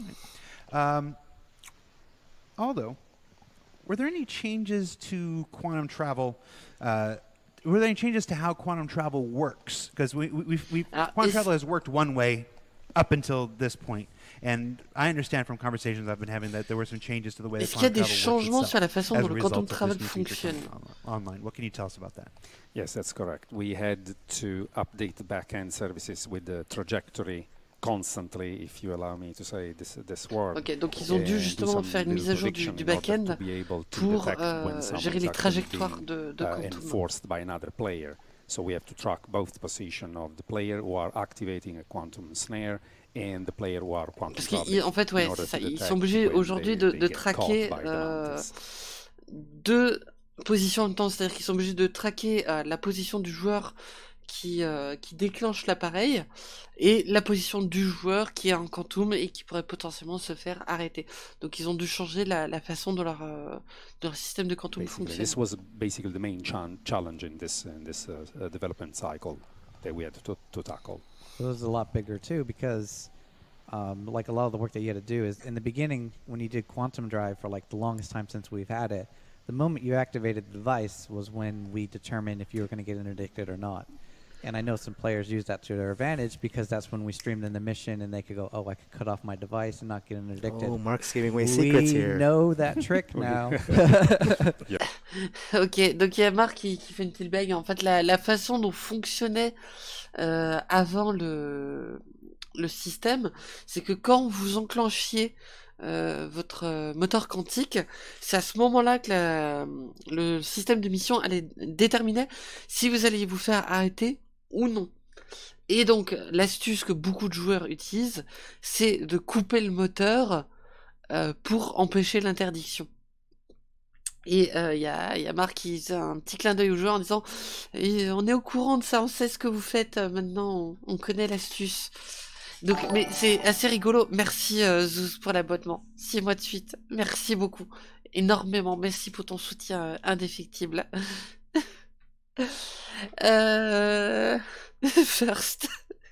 Aldo, were there any changes to quantum travel? Were there any changes to how quantum travel works? Because quantum travel has worked one way up until this point, and I understand from conversations I've been having that there were some changes to the way. Est-ce qu'il y a des changements sur la façon dont le quantum travel fonctionne? Online, what can you tell us about that? Yes, that's correct. We had to update the back-end services with the trajectory constantly, if you allow me to say this word. Ok, donc ils ont dû justement faire une mise à jour du back-end pour gérer les trajectoires de quantum. Enforced by another player. So we have to track both the position of the player who are activating a quantum snare and the player who are quantum. Parce qu'en fait, ouais, c'est ça. Ils sont obligés aujourd'hui de traquer deux positions en même temps. C'est-à-dire qu'ils sont obligés de traquer la position du joueur qui déclenche l'appareil et la position du joueur qui est en quantum et qui pourrait potentiellement se faire arrêter. Donc ils ont dû changer la façon dont leur système de quantum fonctionne. This was basically the main challenge in this development cycle that we had to tackle. It was a lot bigger too because like a lot of the work that you had to do is in the beginning when you did quantum drive for like the longest time since we've had it, the moment you activated the device was when we determined if you were going to get interdicted or not. And I know some players use that to their advantage because that's when we streamed in the mission and they could go, oh, I could cut off my device and not get interdicted. Oh, Mark's giving away secrets here. We know that trick now. Ok, donc il y a Marc qui fait une petite blague. En fait, la façon dont fonctionnait avant le système, c'est que quand vous enclenchiez votre moteur quantique, c'est à ce moment-là que le système de mission allait déterminer si vous alliez vous faire arrêter ou non. Et donc l'astuce que beaucoup de joueurs utilisent, c'est de couper le moteur pour empêcher l'interdiction. Et il y a Marc qui fait un petit clin d'œil aux joueurs en disant on est au courant de ça, on sait ce que vous faites maintenant, on connaît l'astuce. Donc, mais c'est assez rigolo. Merci Zouz pour l'abonnement. 6 mois de suite. Merci beaucoup. Énormément. Merci pour ton soutien indéfectible. First.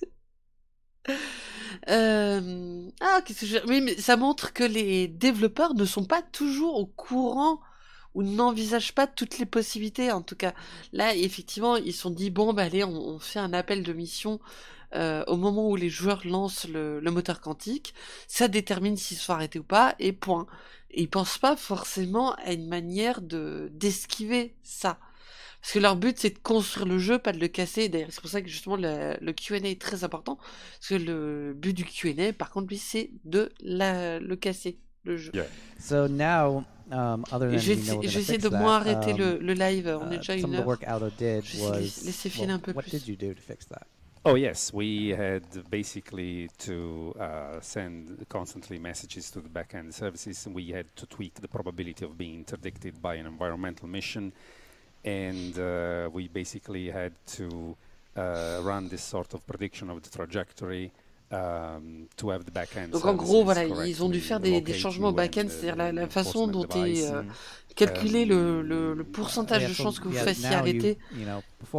Qu'est-ce que je... Oui, mais ça montre que les développeurs ne sont pas toujours au courant ou n'envisagent pas toutes les possibilités. En tout cas, là, effectivement, ils se sont dit, bon, bah allez, on fait un appel de mission au moment où les joueurs lancent le moteur quantique. Ça détermine s'ils se font arrêter ou pas, et point. Et ils pensent pas forcément à une manière d'esquiver ça. Parce que leur but, c'est de construire le jeu, pas de le casser. D'ailleurs, c'est pour ça que justement le Q&A est très important. Parce que le but du Q&A, par contre, lui, c'est de le casser, le jeu. Yeah. So now, other than j'essaie de moins arrêter le live. On est déjà some une of the heure. work Aldo did was Laissez filer un peu what plus. did you do to fix that? Oh yes, we had basically to send constantly messages to the backend services. We had to tweak the probability of being interdicted by an environmental mission, and we basically had to run this sort of prediction of the trajectory to have the backend. Donc en gros, voilà, ils ont dû faire des changements au back-end, c'est-à-dire la façon dont est calculé le pourcentage de chances que vous fassiez arrêter. You know, before you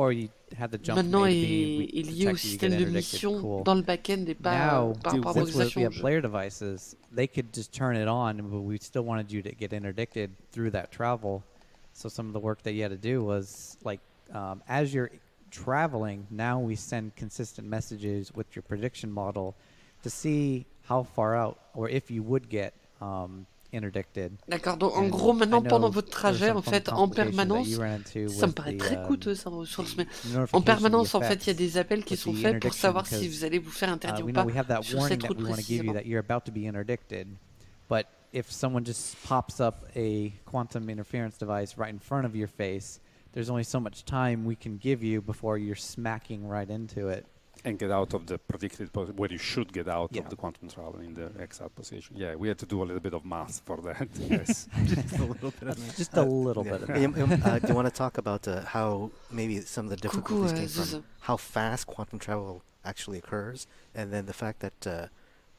had the jump from maintenant A to est, B, est we lié au detect you get système de interdicted. mission Cool. dans le back-end et pas Now, par rapport à vos since we actions. have player devices, they could just turn it on, but we still wanted you to get interdicted through that travel. So some of the work that you had to do was like, as you're traveling, now we send consistent messages with your prediction model to see how far out or if you would get interdicted. D'accord, donc en And gros, maintenant, I know pendant votre there trajet, were en some fait, en complications that permanence, you ran into ça me with paraît the, très coûteux, ça, en ressources, mais en notification permanence, en fait, effects il y a des appels qui with sont the faits pour interdiction savoir si because, vous allez vous faire interdire we ou know pas we have that sur warning cette that route we want to give you précisément. that you're about to be interdicted. But if someone just pops up a quantum interference device right in front of your face, there's only so much time we can give you before you're smacking right into it. And get out of the predicted where you should get out Yeah. of the quantum travel in the X-out position. Yeah, we had to do a little bit of math for that. Yes. Just a little bit of that. Just a little Yeah. bit of that. Do you want to talk about how maybe some of the difficulties came Zouzou. from how fast quantum travel actually occurs, and then the fact that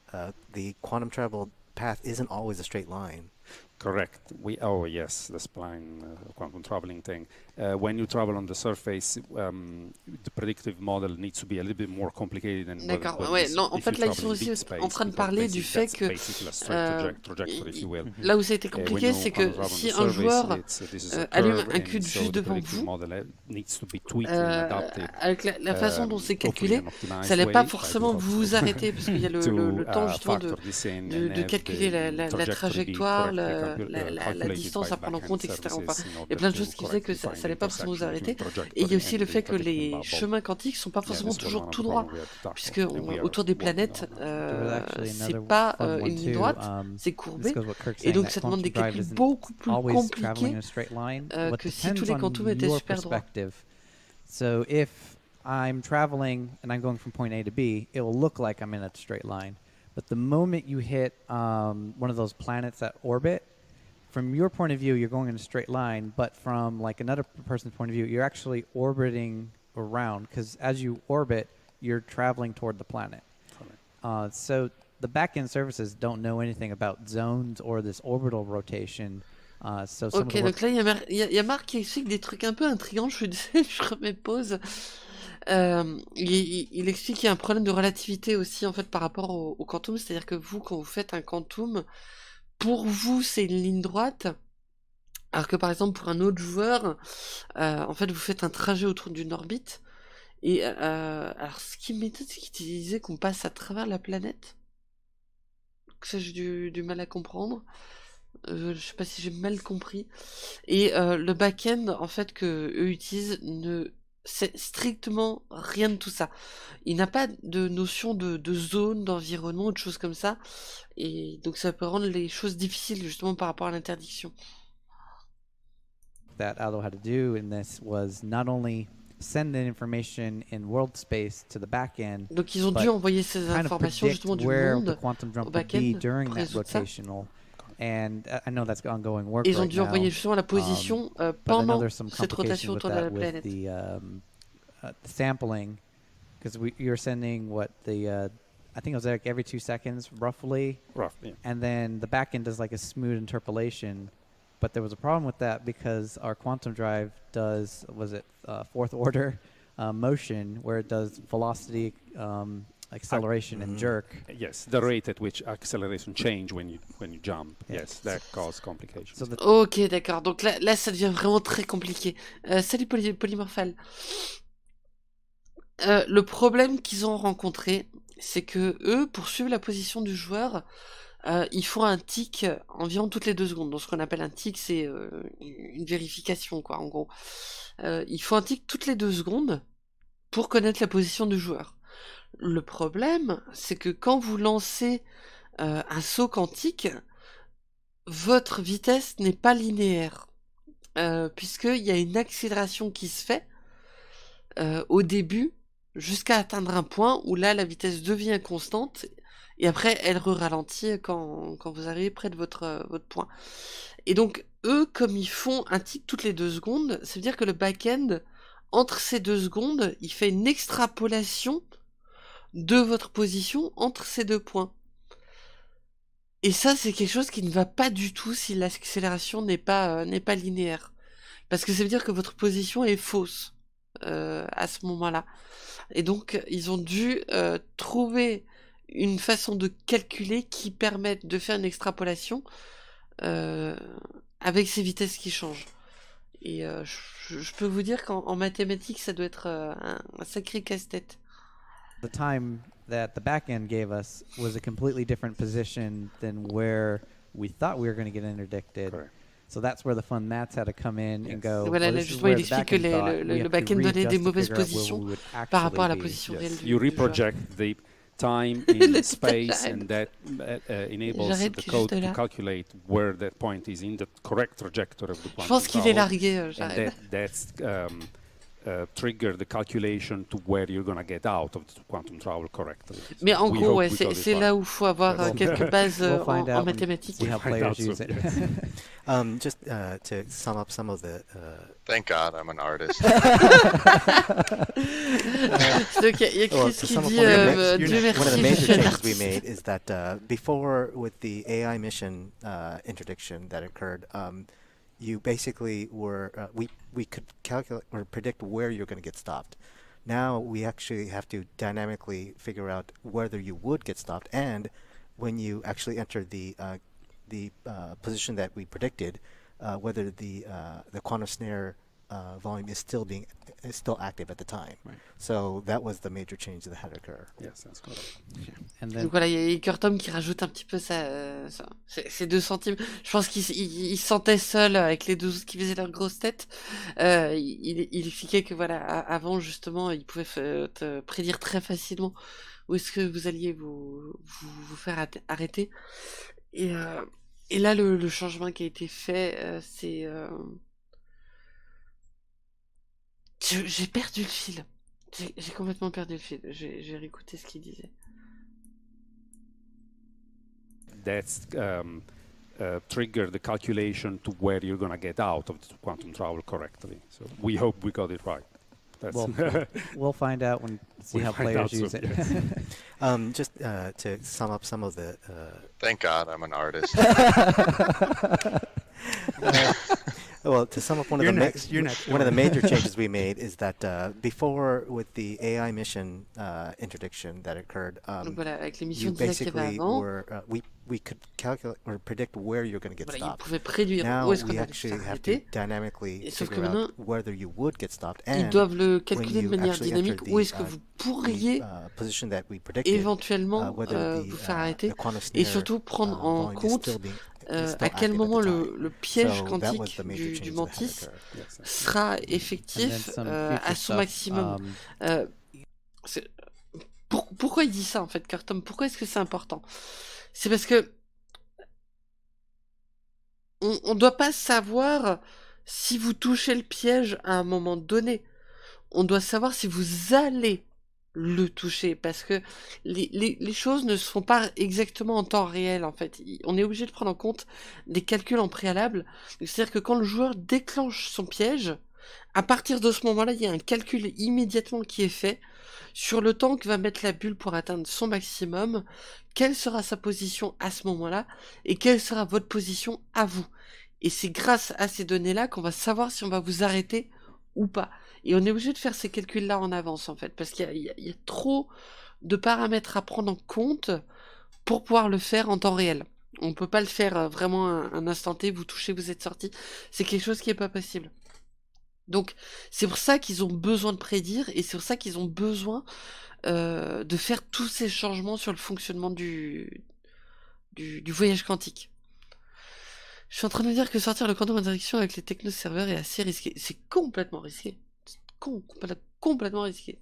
the quantum travel path isn't always a straight line? Correct. Yes, the spline quantum traveling thing. When you travel on the surface, the predictive model needs to be a little bit more complicated than D'accord, ouais, non, en fait, là, ils sont aussi en train de parler du fait que trajectory, if you will. là où ça a été When compliqué, you c'est que travel on si the un surface, joueur this is a allume curve, un and cube so juste the devant predictive vous, model needs to be tweaked and adapted, avec la façon dont c'est hopefully calculé, in an optimized ça n'allait way. pas I forcément do hope vous so. arrêter, parce qu'il y a le To temps justement factor this in and de have calculer the la trajectoire, correctly la calculated distance by à prendre en backend compte, etc. Enfin, services in il y a order plein de to choses qui faisaient que correctly ça find n'allait pas forcément vous intersection arrêter. between Et il y a trajectory aussi and le the fait que predicting les bubble. chemins quantiques sont pas Yeah, forcément this was toujours one of tout the droits, problems we had to tackle, puisque and we are autour des working planètes, on it. There was actually c'est another pas fun une one ligne too. droite, c'est This courbé, goes what Kirk's et saying, donc that ça demande des quantum drive calculs isn't beaucoup plus always traveling compliqués in a straight line. What que si tous depends les on quantums étaient your super droits. perspective. So if I'm traveling and I'm going from point A to B, it will look like I'm in a straight line. But the moment you hit one of those planets that orbit, from your point of view, you're going in a straight line, but from like another person's point of view, you're actually orbiting around, because as you orbit, you're traveling toward the planet. So the back-end services don't know anything about zones or this orbital rotation. So some of Ok, the work donc là, il y a Marc qui explique des trucs un peu intrigants. Je suis désolée, je remets pause. Il explique qu'il y a un problème de relativité aussi, en fait, par rapport au quantum. C'est-à-dire que vous, quand vous faites un quantum, pour vous, c'est une ligne droite. Alors que, par exemple, pour un autre joueur, en fait, vous faites un trajet autour d'une orbite. Et alors, ce qui m'étonne, c'est qu'il disait qu'on passe à travers la planète. Ça, j'ai du mal à comprendre. Je sais pas si j'ai mal compris. Et le back-end, en fait, que eux utilisent, ne c'est strictement rien de tout ça. Il n'a pas de notion de zone, d'environnement, de choses comme ça. Et donc ça peut rendre les choses difficiles, justement, par rapport à l'interdiction. that Aldo had to do in this was not only send the information in world space to the back end, Donc ils ont dû but envoyer ces kind of informations, predict justement, du where the monde quantum jump au would be back-end during pour that résoudre ça. rotational. And I know that's ongoing work Et ils ont right dû now. envoyer justement la position But I know pendant there's some cette rotation complications with autour de that la with planète. the sampling, because you're sending what I think it was like every 2 seconds roughly, Roughly. and then the back end does like a smooth interpolation. But there was a problem with that because our quantum drive does, fourth order motion, where it does velocity, acceleration, and jerk. Yes, the rate at which acceleration change when you jump. Yeah. Yes, that causes complications. So the Ok, d'accord. Donc là, ça devient vraiment très compliqué. Salut Polymorphal. Le problème qu'ils ont rencontré, c'est que eux, pour suivre la position du joueur, ils font un tick environ toutes les 2 secondes. Donc ce qu'on appelle un tick, c'est une vérification, quoi, en gros. Ils font un tick toutes les 2 secondes pour connaître la position du joueur. Le problème, c'est que quand vous lancez un saut quantique, votre vitesse n'est pas linéaire, puisqu'il y a une accélération qui se fait au début, jusqu'à atteindre un point où là, la vitesse devient constante, et après, elle ralentit quand vous arrivez près de votre point. Et donc, eux, comme ils font un tick toutes les 2 secondes, ça veut dire que le back-end, entre ces 2 secondes, il fait une extrapolation de votre position entre ces 2 points. Et ça, c'est quelque chose qui ne va pas du tout si l'accélération n'est pas linéaire. Parce que ça veut dire que votre position est fausse. à ce moment-là. Et donc, ils ont dû trouver une façon de calculer qui permette de faire une extrapolation avec ces vitesses qui changent. Et je peux vous dire qu'en mathématiques, ça doit être un sacré casse-tête. The time that the back end gave us was a completely different position than where we thought we were going to get interdicted. Correct. So that's where the fun maths had to come in and go. Et voilà, well, là, this is justement, where il the explique que back end thought. We le have to back-end donnait readjust des to mauvaises figure out where we positions would par rapport à la actually be. position Yes. réelle du You joueur. reproject the time Le in petit space, j'arrête. and that enables J'arrête the juste code là. to calculate where that point is in the correct trajectory of the Je quantum pense qu'il est tower. largué, And j'arrête. that's trigger the calculation to where you're going to get out of the quantum tower correctly. So Mais en we gros, hope ouais, we got it c'est right. là où il faut avoir We'll- quelques bases We'll en find out when- mathématiques. see how Find players out use soon, it. Just to sum up some of the Thank God I'm an artist. Donc il y a Well, Chris to qui sum up dit one of the Dieu one of the merci, je major suis un changes we artiste. made is that before, with the AI mission interdiction that occurred, you basically were we could calculate or predict where you're going to get stopped. Now we actually have to dynamically figure out whether you would get stopped, and when you actually enter the position that we predicted, whether the quantum snare volume is still active at the time. Right. So that was the major change that had to occur. Yes, that's correct. And then Donc voilà, il y a Kurtom qui rajoute un petit peu ces 2 centimes. Je pense qu'il il se sentait seul avec les 12 qui faisaient leur grosse tête. Il expliquait que voilà, avant justement, il pouvait te prédire très facilement où est-ce que vous alliez vous faire arrêter. Et là, le changement qui a été fait, c'est... J'ai perdu le fil. J'ai complètement perdu le fil. J'ai réécouté ce qu'il disait. That's trigger the calculation to where you're going to get out of the quantum tower correctly. So we hope we got it right. That's Well, we'll find out when see We'll how find players out use soon, it. yes. Just to sum up some of the Thank God I'm an artist. well, to sum up one You're of the next, you're next, one of the don't worry. major changes we made is that before, with the AI mission interdiction that occurred, Donc voilà, avec you l'émission d'Isaac qu'il y avait basically avant, were we could calculate or predict where you're going to get voilà, il stopped. pouvait prédire Now où est-ce qu'on we allait se actually faire have to arrêter. dynamically Et sauf que figure maintenant, out whether you would get stopped, Ils and doivent le when calculer de you manière actually dynamique enter où est-ce que the, vous pourriez position that we predicted, éventuellement whether vous faire arrêter the quantum et snare surtout prendre en volume is compte still à quel moment le piège So that was quantique the major du change that had mantis occurred. Yes, yes. sera And then effectif some à future son stuff, maximum. Euh, c'est- pourquoi il dit ça en fait, Kurtom? Pourquoi est-ce que c'est important? C'est parce que on ne doit pas savoir si vous touchez le piège à un moment donné. On doit savoir si vous allez le toucher, parce que les choses ne se font pas exactement en temps réel, en fait. On est obligé de prendre en compte des calculs en préalable. C'est-à-dire que quand le joueur déclenche son piège, à partir de ce moment-là, il y a un calcul immédiatement qui est fait sur le temps que va mettre la bulle pour atteindre son maximum, quelle sera sa position à ce moment-là, et quelle sera votre position à vous. Et c'est grâce à ces données-là qu'on va savoir si on va vous arrêter ou pas. Et on est obligé de faire ces calculs-là en avance, en fait, parce qu'il y a trop de paramètres à prendre en compte pour pouvoir le faire en temps réel. On ne peut pas le faire vraiment un instant T, vous touchez, vous êtes sorti. C'est quelque chose qui n'est pas possible. Donc, c'est pour ça qu'ils ont besoin de prédire, et c'est pour ça qu'ils ont besoin de faire tous ces changements sur le fonctionnement du voyage quantique. Je suis en train de me dire que sortir le quantum interaction avec les techno-serveurs est assez risqué. C'est complètement risqué. C'est complètement risqué.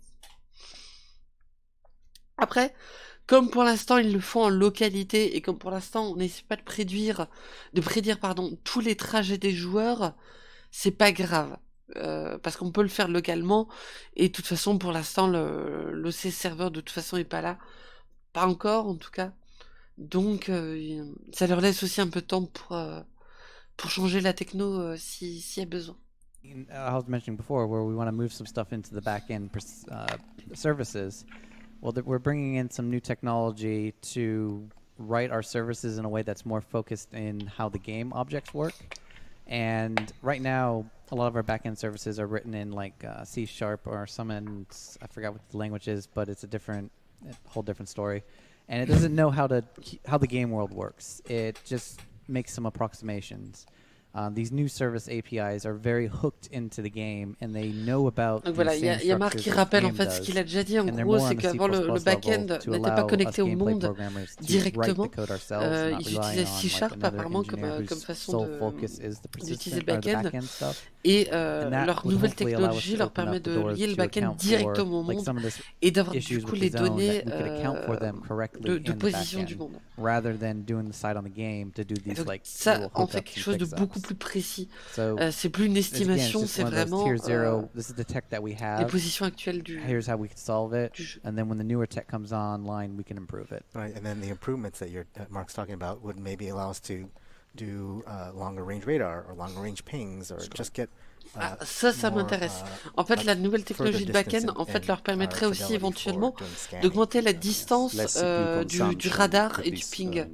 Après, comme pour l'instant ils le font en localité, et comme pour l'instant on n'essaie pas de prédire tous les trajets des joueurs, c'est pas grave. Parce qu'on peut le faire localement, et de toute façon pour l'instant l'OC serveur de toute façon est pas là. Pas encore en tout cas. Donc ça leur laisse aussi un peu de temps pour changer la techno s'il y a besoin. I was mentioning before where we want to move some stuff into the back-end services. Well, we're bringing in some new technology to write our services in a way that's more focused in how the game objects work. And right now, a lot of our backend services are written in like C# or some I forgot what the language is, but it's a whole different story, and it doesn't know how the game world works. It just makes some approximations. These new service APIs are very hooked into the game, and they know about. Donc voilà, il y a Marc qui rappelle en fait ce qu'il a déjà dit. En gros, c'est qu'avant le back-end n'était pas connecté au monde directement. Il utilisait C# apparemment comme façon d'utiliser le back-end. Et leur nouvelle technologie leur permet de lier le back-end directement au monde et d'avoir du coup les données de position du monde. Et donc ça en fait quelque chose de beaucoup plus précis. C'est plus une estimation, c'est vraiment les positions actuelles du jeu. And then when the newer tech comes online, we can improve it. Right, and then the improvements that Mark's talking about would maybe allow us to do longer range radar or longer range pings or just get ça m'intéresse. En fait, la nouvelle technologie de back-end en fait, leur permettrait aussi éventuellement d'augmenter la distance du radar et du ping.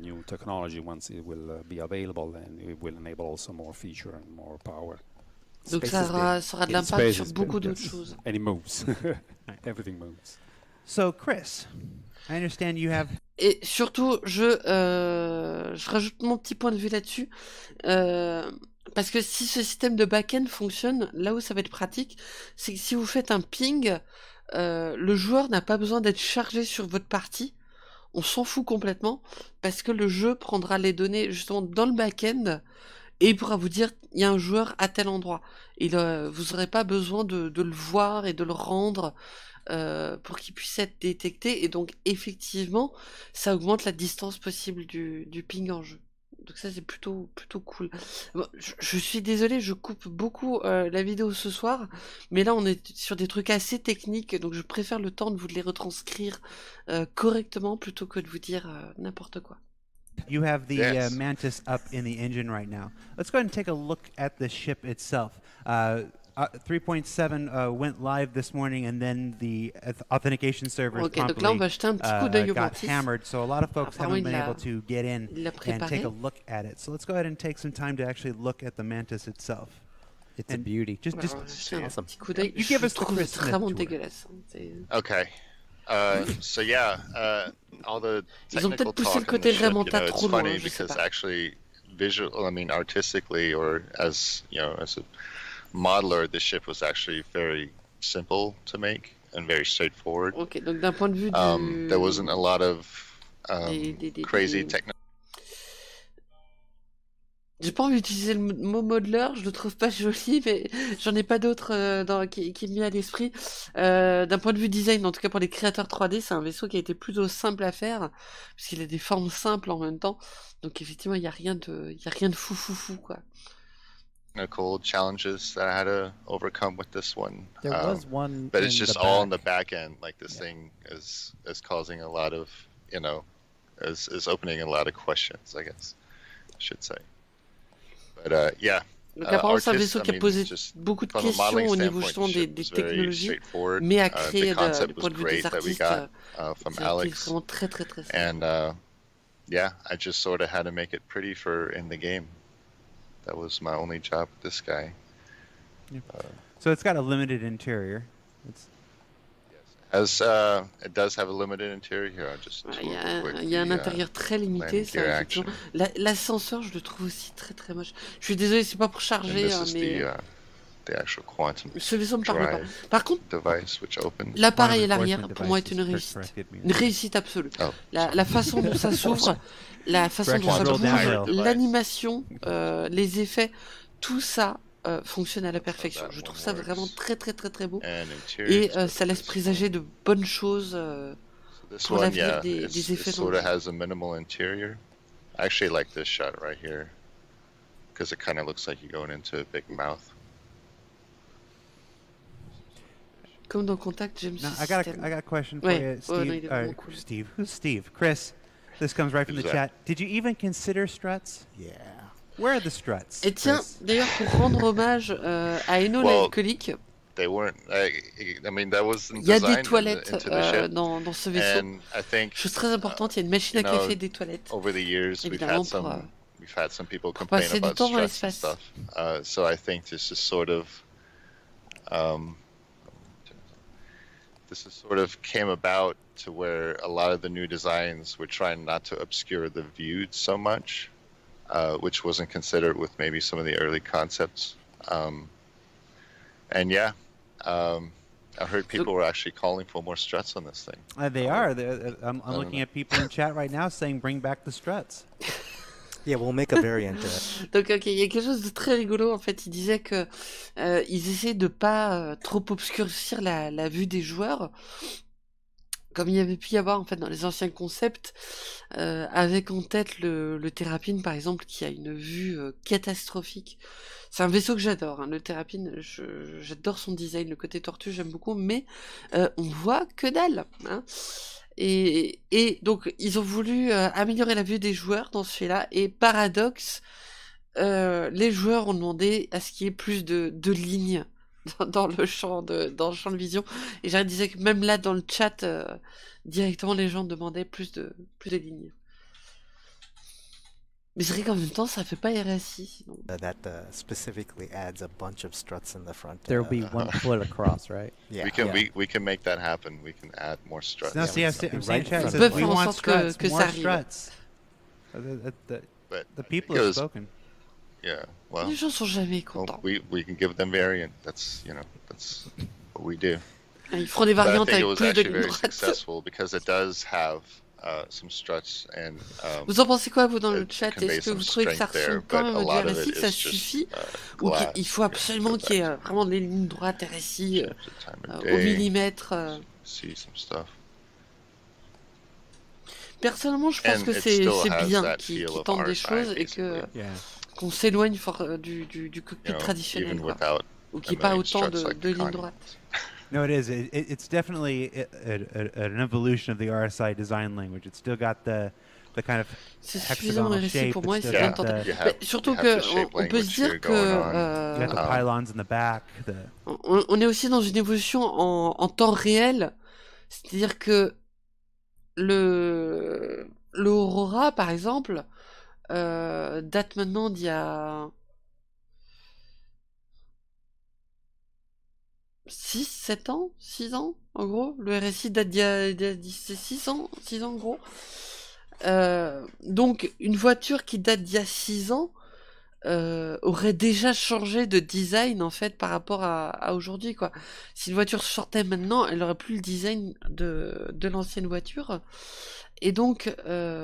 Donc ça aura de l'impact sur beaucoup d'autres choses. And it moves. Everything moves. So, Chris, I understand you have... Et surtout, je rajoute mon petit point de vue là-dessus. Parce que si ce système de back-end fonctionne, là où ça va être pratique, c'est que si vous faites un ping, le joueur n'a pas besoin d'être chargé sur votre partie. On s'en fout complètement, parce que le jeu prendra les données justement dans le back-end et il pourra vous dire il y a un joueur à tel endroit. Et vous n'aurez pas besoin de le voir et de le rendre pour qu'il puisse être détecté. Et donc effectivement, ça augmente la distance possible du ping en jeu. Donc ça c'est plutôt cool. Bon, je suis désolé, je coupe beaucoup la vidéo ce soir, mais là on est sur des trucs assez techniques, donc je préfère le temps de vous les retranscrire correctement plutôt que de vous dire n'importe quoi. You have the Mantis up in the engine right now. Let's go ahead and take a look at the ship itself. 3.7 went live this morning, and then the authentication servers donc là on va jeter un petit coup d'œil au got Mantis. hammered, so a lot of folks haven't been able to get in il l'a and take préparé. a look at it. So let's go ahead and take some time to actually look at the Mantis itself. It's a beauty. Just Alors, on va jeter un awesome. petit coup d'œil. You give Je us the trouve Chris Smith vraiment tour. dégueulasse. C'est- Okay. So yeah, all the Ils ont technical peut-être poussé le talk in côté the ship, Ramonta it's trop loin, funny je sais because pas. actually artistically or as a modeler, the ship was actually very simple to make and very straightforward. Ok, donc d'un point de vue There wasn't a lot of des- crazy technical. J'ai pas envie d'utiliser le mot modeler, je le trouve pas joli, mais j'en ai pas d'autres qui me vient à l'esprit. D'un point de vue design, en tout cas pour les créateurs 3D, c'est un vaisseau qui a été plutôt simple à faire, puisqu'il a des formes simples en même temps. Donc effectivement, il y a rien de fou, quoi. Challenges that I had to overcome with this one. There was one, But it's in just the all in the back. back end. Like this thing is causing a lot of, is opening a lot of questions, I guess, I should say. But yeah. Donc apparemment, c'est un Artists, vaisseau qui a posé beaucoup de from a questions modeling au niveau standpoint, justement the des ship was very technologies, straightforward. mais à The créer du concept point was de vue great des that we artistes, got from ça a été Alex. vraiment très simple. And yeah, I just sort of had to make it pretty for in the game. That was my only job with this guy. So it's got a limited interior. It does have a limited interior here. I'll just Il y a un intérieur très limité, ça, effectivement. L'ascenseur, je le trouve aussi très moche. Je suis désolé, c'est pas pour charger, mais the actual quantum ce vaisseau me parle pas. drive Par contre, device which opens. l'appareil à Quantum l'arrière, enforcement pour moi, est device une is réussite. corrected me. Une réussite absolue. Oh, La façon dont ça s'ouvre, la façon dont ça Correction bouge, downhill. l'animation, les effets, tout ça fonctionne à la perfection. Je trouve ça vraiment très beau. And Et interior ça laisse présager de bonnes choses. this pour one, l'avenir yeah, des effets it sort of dans le has a minimal interior. I actually like this shot right here because it kind of looks like you're going into a big mouth. Comme dans Contact, j'aime ce Now, I système. got a question for Ouais. you, Oh, Steve. non, il est vraiment cool. Steve, who's Steve? Chris. This comes right from the Who's chat. that? Did you even consider struts? Yeah. Where are the struts? Et tiens, Chris? d'ailleurs, pour rendre hommage à Eno Well, l'alcoolique, They weren't. I mean, that wasn't il y a designed des toilettes into the ship. dans ce vaisseau. And I think Chose très importante, il y a une machine à you know, café et des toilettes. over the years we've Évidemment, had some we've had some people Pour complain passer du about temps dans struts and l'espace. stuff. So I think this is sort of came about to where a lot of the new designs were trying not to obscure the view so much, which wasn't considered with maybe some of the early concepts. And yeah, I heard people were actually calling for more struts on this thing. They are. I'm looking at people in chat right now saying, "Bring back the struts." Yeah, we'll make a variant. Donc, ok, il y a quelque chose de très rigolo. En fait, il disait que ils essaient de pas trop obscurcir la vue des joueurs, comme il y avait pu y avoir en fait dans les anciens concepts, avec en tête le Terrapin par exemple, qui a une vue catastrophique. C'est un vaisseau que j'adore, hein, le Terrapin. J'adore son design, le côté tortue, j'aime beaucoup, mais on voit que dalle. Hein. Et donc, ils ont voulu améliorer la vue des joueurs dans celui-là. Et paradoxe, les joueurs ont demandé à ce qu'il y ait plus de lignes dans le champ de vision. Et j'arrête de dire que même là, dans le chat, directement, les gens demandaient plus de lignes. Mais c'est vrai qu'en même temps, ça fait pas RSI. Sinon. That specifically adds a bunch of struts in the front. There'll be 1 foot across, right? Yeah. We can make that happen. We can add more struts. No, see, I'm saying chat Ils says peuvent we faire en want sorte que struts, ça more arrive. struts. But The I people think it have was- spoken. Yeah, well, Les gens sont jamais well, contents. we can give them variant. That's what we do. Ils feront des But I variantes think it avec was plus de actually lignes very droites. successful because it does have some struts and Vous en pensez quoi, vous, dans le it chat? conveys Est-ce que some vous trouvez que ça strength there, ressemble quand but même a à lot du of RSI, it que ça is just suffit? Ou glass. qu'il faut absolument qu'il y ait vraiment des lignes droites RSI Change the time of au day, millimètre see some stuff. Personnellement, je pense And que it c'est still has bien that qu'ils feel of tentent des RSI, choses et que basically. Yeah. qu'on s'éloigne du cockpit You know, traditionnel, even quoi. without Ou qu'il n'y ait pas million autant struts like de lignes Connie. droites. No, it is. It's definitely an evolution of the RSI design language. It's still got the kind of C'est suffisamment hexagonal RSI shape. pour moi et It's c'est still bien got tenté. the, You Mais have- surtout you have the que shape on peut language se dire here que going on. you got the pylons in the back. on est aussi dans une évolution en temps réel. C'est-à-dire que le Aurora, par exemple, date maintenant d'il y a 6, 7 ans, 6 ans, en gros. Le RSI date d'il y a 6 ans, en gros. Donc, une voiture qui date d'il y a 6 ans aurait déjà changé de design, en fait, par rapport à aujourd'hui, quoi. Si une voiture sortait maintenant, elle aurait plus le design de l'ancienne voiture. Et donc,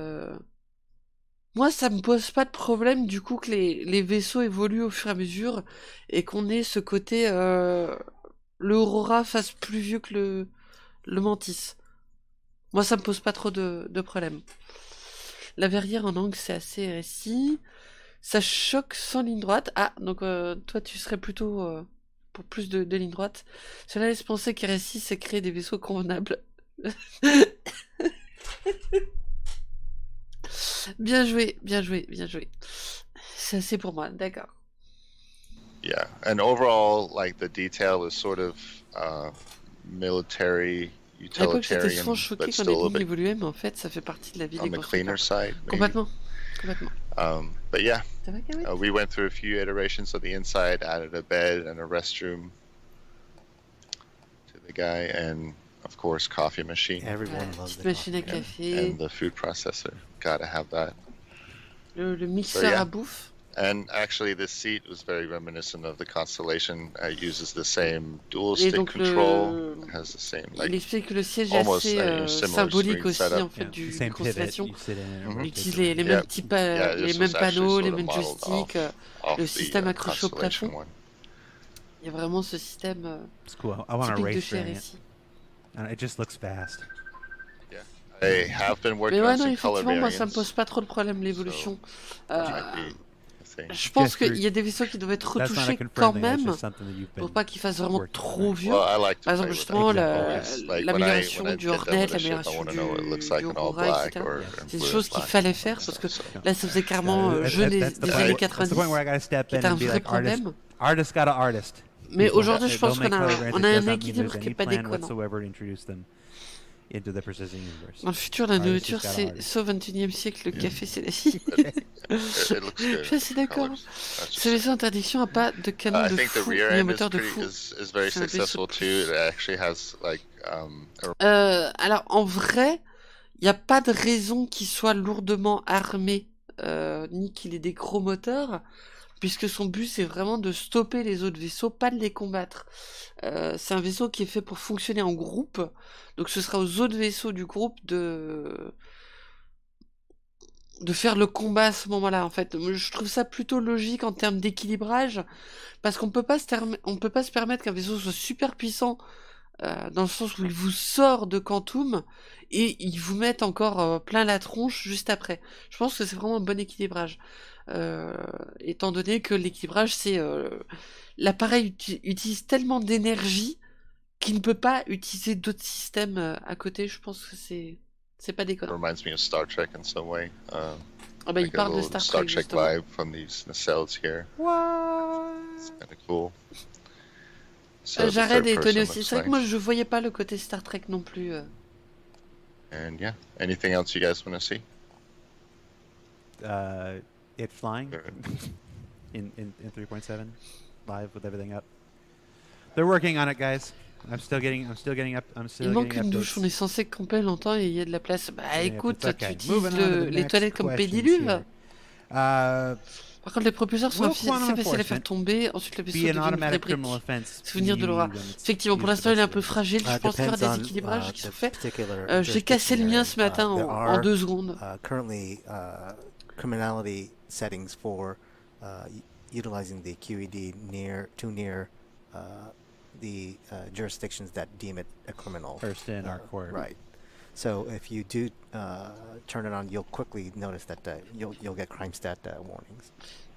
moi, ça me pose pas de problème, du coup, que les vaisseaux évoluent au fur et à mesure et qu'on ait ce côté... le Aurora fasse plus vieux que le Mantis. Moi, ça me pose pas trop de problème. La verrière en angle, c'est assez RSI. Ça choque sans ligne droite. Ah, donc toi, tu serais plutôt pour plus de lignes droites. Cela laisse penser qu'RSI, c'est créer des vaisseaux convenables. Bien joué, bien joué, bien joué. C'est assez pour moi, d'accord. Yeah, and overall, like the detail is sort of military, À l'époque, j'étais utilitarian, souvent choqué but quand les still a lignes bit évoluaient, mais en fait, ça fait partie de la vie on des the cleaner constructeurs. side. Maybe. Complètement, complètement. But yeah, Ça va, Kawhi? we went through a few iterations of the inside, added a bed and a restroom to the guy, and of course, coffee machine Everyone Ouais, loves petite the machine à coffee. café, and the food processor. Gotta have that. le mixeur yeah. à bouffe. And actually, this seat was very reminiscent of the Constellation. It uses the same dual Et stick donc, control. It has the same Il like explique que le siège est almost assez a similar symbolique screen aussi, setup. en fait, Yeah, du same pivot. Constellation. You sit in it. Mhm. it Il rotates utilise around. les Yeah. mêmes types, Yeah, les this mêmes was actually panneaux, les sort of mêmes modeled joysticks. off le the, système accroché au Constellation plafond. one. Il y a vraiment ce système It's cool. I want a typique de race chez variant. RSI. And it just looks fast. I have been Mais working ouais, on non, some color effectivement, moi, ça me variants. pose pas trop de problème, l'évolution. That might be a thing. Je pense Just for- qu'il y a des vaisseaux qui doivent être That's not a retouchés confirmed quand thing. That's même, just something that you've pour been pas qu'ils fassent vraiment working trop on. vieux. Well, I like to Par play exemple, with justement, that. It's like l'amélioration when I du get done Hornet, with the ship, I l'amélioration want to know what it looks like du in all Aurora, black etc. or C'est blue des and choses qu'il black. fallait faire parce que So- là, ça faisait carrément That- jeu des that's the années point. That's the 90, point where I gotta step qui in était un and be vrai like, problème. artist got an artist. Mais People. aujourd'hui, je They'll pense make qu'on a, color variants. on It a does un not mean équilibre there's qui est any pas plan déconnant. whatsoever to introduce them. into the persisting universe. Dans le futur, la Artist nourriture, got c'est artist. sauf 21e siècle, le café, c'est la vie. It looks good. Je suis assez d'accord. Colors. That's Ce just- vaisseau interdiction n'a pas de canon I de think the fou, rear ni un end moteur de pretty- fou. is very C'est un vaisseau successful de too. plus. It actually has like a Alors, en vrai, il n'y a pas de raison qu'il soit lourdement armé, ni qu'il ait des gros moteurs, puisque son but, c'est vraiment de stopper les autres vaisseaux, pas de les combattre. C'est un vaisseau qui est fait pour fonctionner en groupe, donc ce sera aux autres vaisseaux du groupe de faire le combat à ce moment-là, en fait. Je trouve ça plutôt logique en termes d'équilibrage, parce qu'on peut pas on peut pas se permettre qu'un vaisseau soit super puissant, dans le sens où il vous sort de Quantum, et ils vous mettent encore plein la tronche juste après. Je pense que c'est vraiment un bon équilibrage. Étant donné que l'équilibrage, c'est l'appareil utilise tellement d'énergie qu'il ne peut pas utiliser d'autres systèmes à côté. Je pense que c'est pas déconnant. reminds me of Star Trek in some way. Ah bah, il Like a parle de little Star Trek, justement. vibe from these nacelles here. It's kind of cool. So the Jared third est étonné person aussi. looks C'est vrai que nice. moi, je voyais pas le côté Star Trek non plus. And yeah, anything else you guys want to see? It flying Sure. in 3.7 live with everything up. They're working on it, guys. I'm still getting up. Il manque une douche, on est censé camper longtemps et il y a de la place. Bah Yeah, écoute, but it's okay. tu Moving utilises on to the les next toilettes comme questions pédiluve. here. Par contre, les propulseurs sont Will assez quantum faciles à faire enforcement tomber. Ensuite, le vaisseau be an devient une vraie automatic brique. criminal offense. Souvenir de l'horreur. Effectivement, pour l'instant, il est un peu fragile. Je pense qu'il y aura des équilibrages qui sont faits. J'ai cassé le mien ce matin en 2 secondes. Currently, criminality settings for utilizing the QED near the jurisdictions that deem it a criminal. First in our court. Right. So if you do turn it on, you'll quickly notice that you'll get crime stat warnings.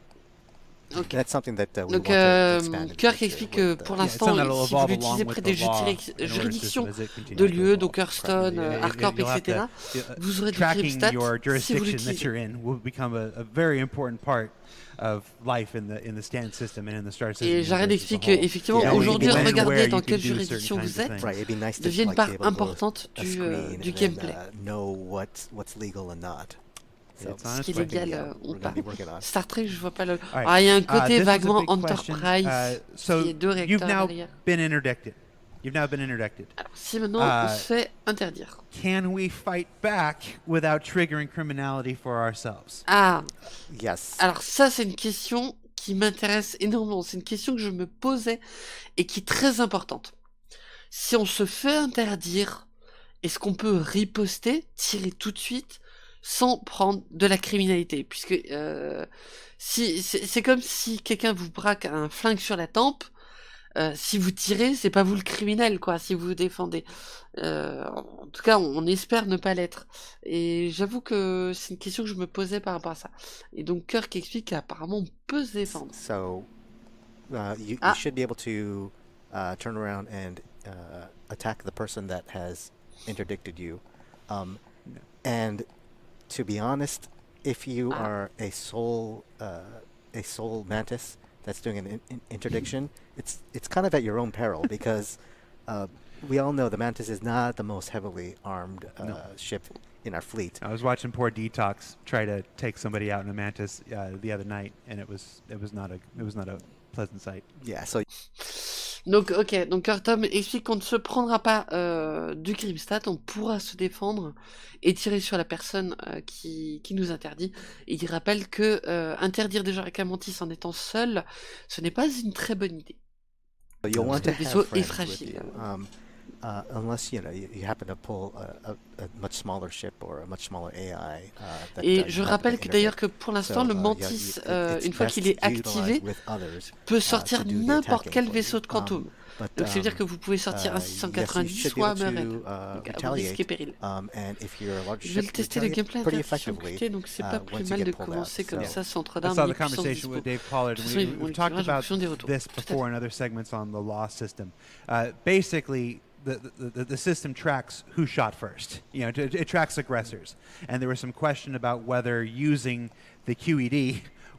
Ok. That's something that we Donc, want to expand in the Kirk future explique que with, pour Yeah, it's l'instant, something that'll si vous evolve l'utilisez along près with des the law in order to juridictions as it continues de to lieux, evolve. donc Hearthstone, Hardcorp, You'll have etc., to- vous aurez du tracking Grimstat your si vous jurisdiction that l'utilisez. you're in will become a very important part of life in the stand system and in the star system. Et Jared universe as a explique whole. qu'effectivement, Yeah, aujourd'hui, when and regarder where dans you can quelle do certain juridiction kinds vous of êtes things. right, it'd be nice to devient une like, part be able to go importante a du screen and gameplay. then, know what's legal and not. So, It's on Ce its qui est way. légal yeah, ou we're pas. gonna be working on it. Star Trek, je vois pas le. All right. Ah, il y a un This côté is a vaguement big question. Enterprise. So il y a 2 you've réacteurs now derrière. been interdicted. You've now been interdicted. Alors, si maintenant on Uh, se fait interdire. Can we fight back without triggering criminality for ourselves? Ah, Yes. alors ça, c'est une question qui m'intéresse énormément. C'est une question que je me posais et qui est très importante. Si on se fait interdire, est-ce qu'on peut riposter, tirer tout de suite, sans prendre de la criminalité? Puisque si c'est comme si quelqu'un vous braque un flingue sur la tempe. Si vous tirez, c'est pas vous le criminel, quoi, si vous vous défendez. En tout cas, on espère ne pas l'être. Et j'avoue que c'est une question que je me posais par rapport à ça. Et donc, Kirk explique qu'apparemment, on peut se défendre. So you Ah. should be able to turn around and attack the person that has interdicted you. And to be honest, if you Ah. are a soul mantis that's doing an interdiction, it's kind of at your own peril because we all know the Mantis is not the most heavily armed ship in our fleet. I was watching poor Detox try to take somebody out in a Mantis the other night, and it was not a pleasant sight. Yeah, so Donc, ok, donc Tom explique qu'on ne se prendra pas du Grimstat, on pourra se défendre et tirer sur la personne qui nous interdit. Et il rappelle que interdire des gens avec un mantis en étant seul, ce n'est pas une très bonne idée. you'll want to Le vaisseau have est friends with fragile. you. Unless you happen to pull a much smaller ship or a much smaller AI. That, Et you je happen to rappelle que d'ailleurs interdict. que pour l'instant, le So, mantis, it's une fois best qu'il est utilized activé, with others, peut sortir to do the n'importe attacking quel for vaisseau you. de Quantum. But, Donc ça veut dire que vous pouvez sortir un yes, you 690 should be soit un able Meurette. to, Donc à vos retaliate, risques et périls. and if you're a large Je vais le ship, tester le retaliate gameplay pretty interaction effectively, amputé, donc c'est pas plus once you mal get de pulled out. commencer comme So- ça sans trop I d'armes saw ni the puissance conversation dispo. with Dave Pollard, De and toute façon, we've on talked l'équilibrage en about fonction des retours. this Tout à before fait. in other segments on the law system. Basically, the system tracks who shot first. It tracks aggressors, and there was some question about whether using the QED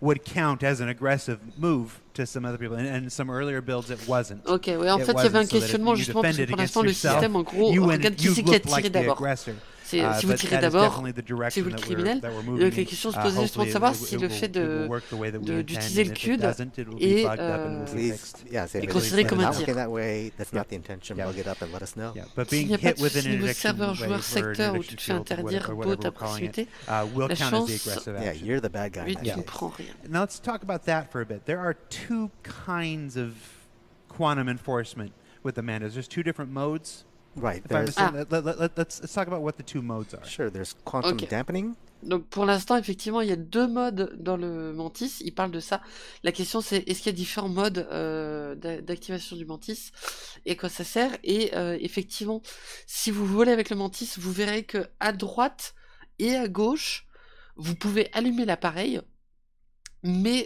would count as an aggressive move to some other people. And some earlier builds, it wasn't. Ok, ouais, en It fait, il y avait un wasn't, so that if questionnement you justement parce que defended pour against l'instant, le yourself, système, en gros, you regarde qui c'est qui a looked tiré like the d'abord. aggressor. Si vous But tirez that is d'abord, definitely the c'est direction vous le that criminel. we're Donc moving la in. question se posait justement de Hopefully savoir it si will- le it fait will- it will work the way that we intend, d'utiliser and le if it CUD doesn't, it will be est, bugged up and will be Please, fixed. yeah, if est it considéré is comme un not tir. working that way, that's not the intention. Yeah. Bug it up and let us know. Yeah, but S'il being n'y a pas hit de with an souci niveau interdiction serveur, wave joueur, or an secteur, où interdiction tu te fais field or interdire whatever bot we're à calling it, proximité, will la count as the chance aggressive Yeah, action. you're the bad guy. lui, in that tu ne case. prends rien. Now let's talk about that for a bit. There are two kinds of quantum enforcement with the mandas. There's two different modes. Right. If I There's understand, let's talk about what the two modes are. sure. There's quantum Okay. dampening. Donc pour l'instant, effectivement, il y a 2 modes dans le Mantis. Il parle de ça. La question c'est est-ce qu'il y a différents modes d'activation du Mantis et à quoi ça sert. Et effectivement, si vous volez avec le Mantis, vous verrez que à droite et à gauche, vous pouvez allumer l'appareil, mais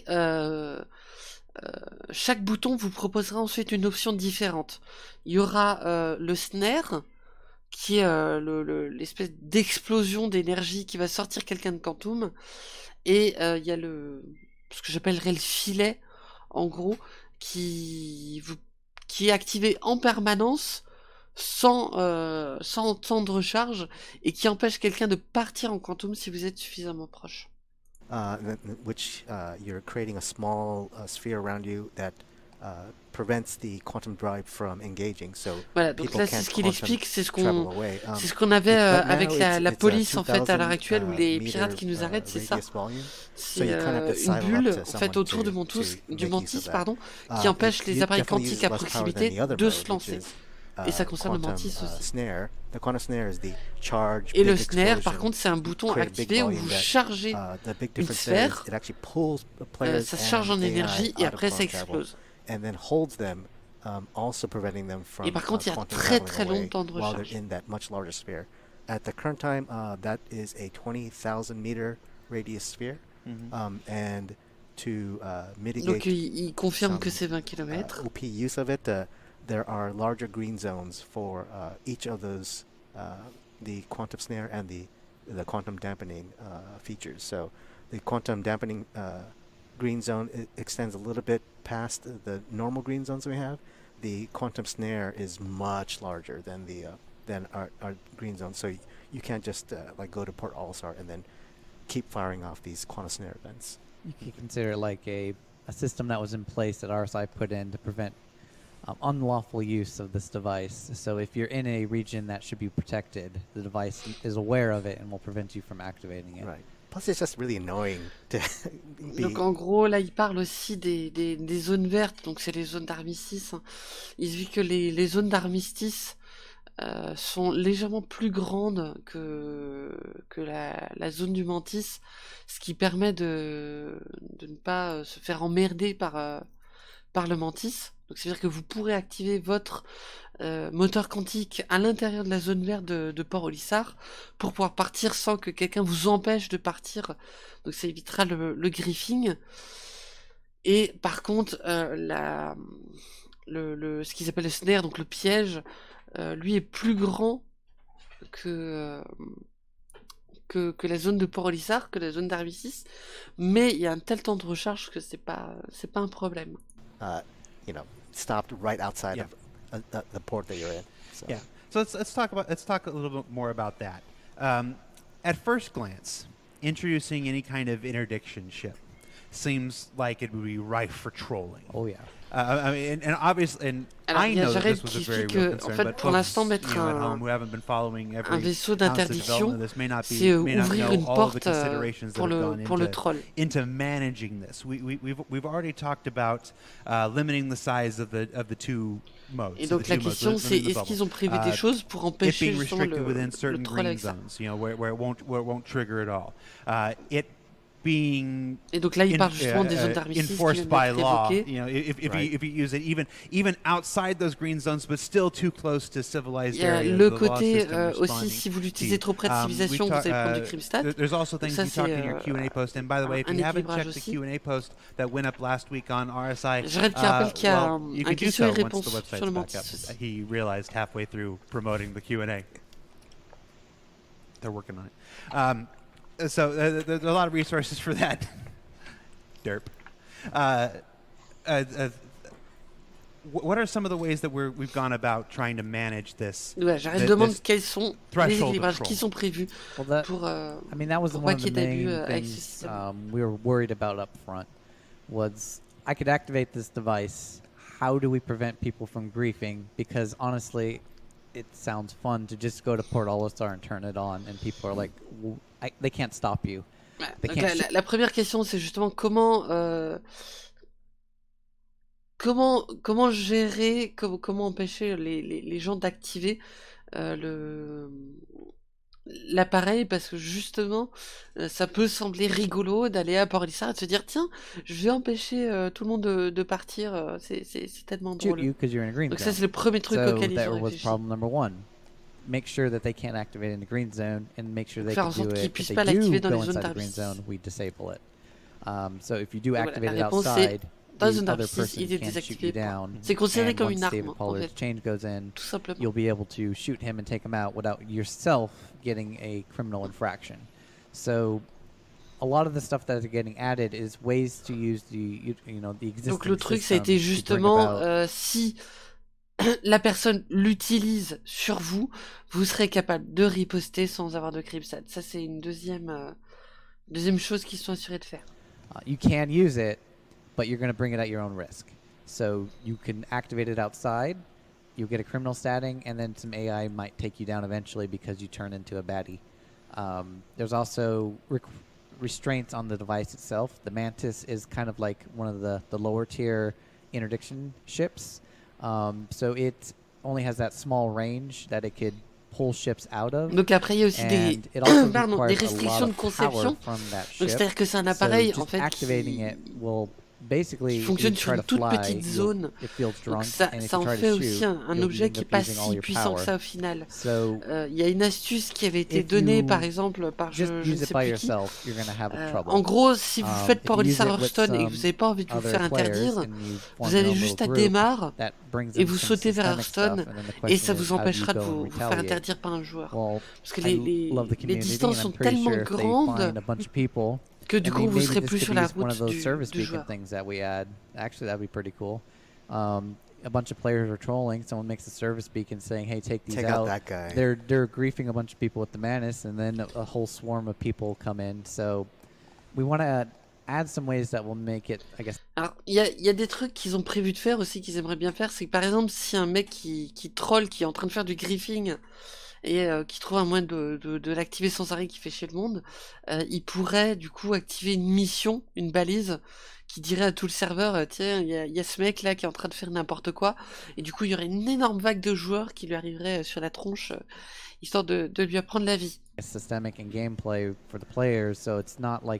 chaque bouton vous proposera ensuite une option différente. Il y aura le snare, qui est l'espèce d'explosion d'énergie qui va sortir quelqu'un de Quantum, et il y a ce que j'appellerais le filet, en gros, qui est activé en permanence sans temps de recharge et qui empêche quelqu'un de partir en Quantum si vous êtes suffisamment proche. Which you're creating a small sphere around you that prevents the quantum drive from engaging. So Voilà, donc people là c'est can't ce qu'il quantum explique, c'est travel away. ce qu'on avait Right now, avec la it's police en fait à l'heure 2000, actuelle, où les meter, pirates qui nous arrêtent, c'est ça. radius volume. So C'est you kind of have to une sidle up bulle to en fait someone autour to- du to Mantis, make use of that. pardon, qui empêche It les appareils definitely quantiques uses à less power than proximité the other de mode, se which lancer. is, Et ça concerne le quantum, Mantis aussi. snare. The quantum snare is the charge. Et le big snare, par explosion, contre, c'est un bouton create big activé où volume vous that, chargez, the big une difference there is sphère, it actually pulls the players ça se charge en and AI énergie et out of après ça quantum travel, explose. and then holds them, also preventing them from Et par contre, il y a quantum très traveling très away long temps de while they're recharge. in that much larger sphere. At the current time, that is a 20,000 meter radius sphere, and to mitigate Donc il confirme que some, c'est 20 km. OP use of it, there are larger green zones for each of those, the quantum snare and the quantum dampening features. So the quantum dampening green zone extends a little bit past the normal green zones we have. The quantum snare is much larger than than our green zone. So you can't just like go to Port Olisar and then keep firing off these quantum snare events. You can consider it like a system that was in place that RSI put in to prevent unlawful use of this device. So if you're in a region that should be protected, the device is aware of it and will prevent you from activating it. Right. Plus, it's just really annoying to be. Donc en gros, là, il parle aussi des zones vertes, donc c'est les zones d'armistice. Hein. Il se dit que les zones d'armistice sont légèrement plus grandes que la zone du Mantis, ce qui permet de ne pas se faire emmerder par le Mantis. Donc c'est-à-dire que vous pourrez activer votre moteur quantique à l'intérieur de la zone verte de Port Olisar pour pouvoir partir sans que quelqu'un vous empêche de partir. Donc ça évitera le griffing. Et par contre, ce qu'ils appellent le snare, donc le piège, lui est plus grand que la zone de Port Olisar, que la zone d'Armistice, mais il y a un tel temps de recharge que c'est pas un problème. Stopped right outside Yeah. of the port that you're in. So. Yeah. So let's talk a little bit more about that. At first glance, introducing any kind of interdiction ship seems like it would be rife for trolling. Oh yeah. I mean, and obviously, and Alors, I il y a know that Jared this was qui a very explique real que, en concern, fait, but pour folks, l'instant, mettre at un home who haven't been following every vaisseau ounce of development d'interdiction, of this may not c'est may not ouvrir know une all the porte considerations that pour have le gone troll. into managing this. We've already talked about limiting the size of the two modes. Et donc la question c'est est-ce qu'ils ont prévu des choses pour It empêcher being justement restricted within le certain troll green avec ça. zones, where it won't trigger at all. It being Et donc là il parle justement des zones d'armistice qui enforced viennent by d'être law. évoquées. If you use it even outside those green zones, but still too close to civilized Il y a areas, le the law côté system aussi responding si vous to l'utilisez trop près de civilisation, vous allez prendre du Krimstat. There's also things ça, you talked in c'est, your Q&A post. And by the way, if un you haven't équilibrage checked the aussi. Q&A post that went up last week on RSI, Jared qui rappelle qu'il y a you un can do question so et once réponse the website's sur le back Mantis up. aussi. He realized halfway through promoting the Q&A. They're working on it. So there's a lot of resources for that. Derp. Uh, uh, uh, what are some of the ways that we've gone about trying to manage this? Ouais, j'arrête this de demander quels sont les threshold équilibrages control? qui sont prévus Well, that, pour. I mean, that was pour one pas of the qu'il y ait d'abus main avec ce things système. we were worried about up front. Was I could activate this device. How do we prevent people from griefing? Because honestly, it sounds fun to just go to Port Olisar and turn it on, and people are like, they can't stop you. Ouais, They donc can't la première question, c'est justement comment gérer, comment empêcher les gens d'activer l'appareil, parce que justement ça peut sembler rigolo d'aller à Port-Elissard et de se dire tiens, je vais empêcher tout le monde de partir, c'est tellement shoot drôle. you because you're in a green Donc ça zone. c'est le premier truc So auquel ils that ont was réfléchi. problem number one. Make sure that they can't activate in the green zone, and make sure they Faire en can do sorte qu'ils it. If puissent they pas do l'activer dans go les zones inside the green d'armistice. zone, we disable it. So if you do voilà, activate la it réponse, c'est outside, dans the une other armistice, person il est can shoot désactivé. you down. C'est considéré And comme once une David arme, en Pollard's fait, change goes in, tout simplement. you'll be able to shoot him and take him out without yourself getting a criminal infraction. So a lot of the stuff that is getting added is ways to use the existing Donc le truc, ça a system été to bring justement about- si la personne l'utilise sur vous, vous serez capable de riposter sans avoir de CRIPSAT. Ça, c'est une deuxième chose qu'ils sont assurés de faire. You can use it, but you're going to bring it at your own risk. So you can activate it outside, you'll get a criminal statting, and then some AI might take you down eventually because you turn into a baddie. There's also restraints on the device itself. The Mantis is kind of like one of the lower tier interdiction ships. So it only has that small range that it could pull ships out of. Donc après, il y a aussi And it also pardon, requires des a lot restrictions de of power conception. from that Donc ship. c'est-à-dire que c'est un So appareil just en fait activating it will basically fonctionne you sur try une to toute fly, petite zone. it feels Donc drunk, ça and if en you try fait to aussi shoot, un you'll objet end qui est up pas using all si your puissant que power. ça au final. So Il y a une astuce qui avait été if donnée you par exemple par just je ne use it sais by plus qui. yourself, you're going to have trouble. En gros, si vous faites if you use Port-Elissard it with Hearthstone et que some vous n'avez pas envie de vous other faire players interdire, and you form vous your allez own juste à little group, démarre that brings et in vous some sautez vers systemic stuff, Hearthstone and then the et question ça is, vous how do you empêchera de go and vous faire retaliate? interdire par un joueur. Well, Parce que I love the les community, distances and sont I'm pretty tellement sure if they grandes find a bunch of people, que du I coup mean, vous maybe serez this plus could sur be la one of route those service du beacon joueur. things that we add. Actually, that'd be pretty cool. A bunch of players are trolling. Someone makes a service beacon saying, "Hey, take these Take out that guy. They're griefing a bunch of people with the Manus, and then a whole swarm of people come in. So we want to add some ways that will make it, I guess. Alors, il y a des trucs qu'ils ont prévu de faire aussi, qu'ils aimeraient bien faire. C'est que par exemple, si un mec qui troll, qui est en train de faire du griefing et qui trouve un moyen de l'activer sans arrêt, qui fait chier le monde, il pourrait du coup activer une mission, une balise, qui dirait à tout le serveur, tiens, il y a ce mec là qui est en train de faire n'importe quoi, et du coup il y aurait une énorme vague de joueurs qui lui arriverait sur la tronche, histoire de lui apprendre la vie. Systemic and gameplay for the players, so it's not like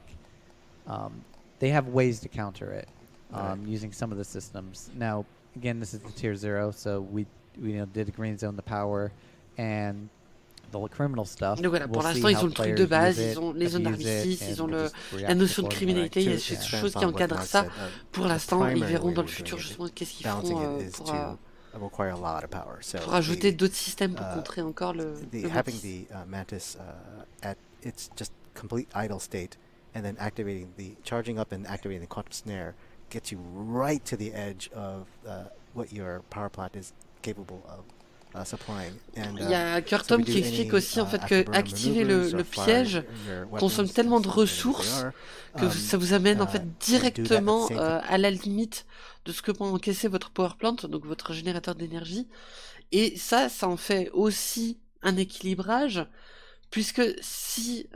they have ways to counter it using some of the systems. Now, again, this is the tier 0, so we did the green zone, the power, and the criminal stuff. Donc voilà, pour We'll see l'instant ils how ont le truc players de base, use it, ils ont les zones abuse it, d'armistice, and ils ont we'll la just react notion de accordingly. criminalité, il y a To ces expand choses qui on what encadrent Mark ça. said, Pour the l'instant, ils primary verront way dans le we're futur doing it, justement qu'est-ce qu'ils balancing feront it is pour to require a lot of power. So ajouter the- d'autres systèmes pour contrer encore le having Mantis. the Mantis at its just complete idle state, and then activating the charging up and activating the quantum snare gets you right to the edge of what your power plant is capable of supplying. And Il y a so Kurtom we do qui explique any, aussi en fait que afterburner activer maneuvers le or fire piège your consomme weapons, tellement de as limited as they ressources are, que ça vous amène en fait do that at the directement same time. à la limite de ce que peut encaisser votre power plant, donc votre générateur d'énergie. Et ça en fait aussi un équilibrage, puisque si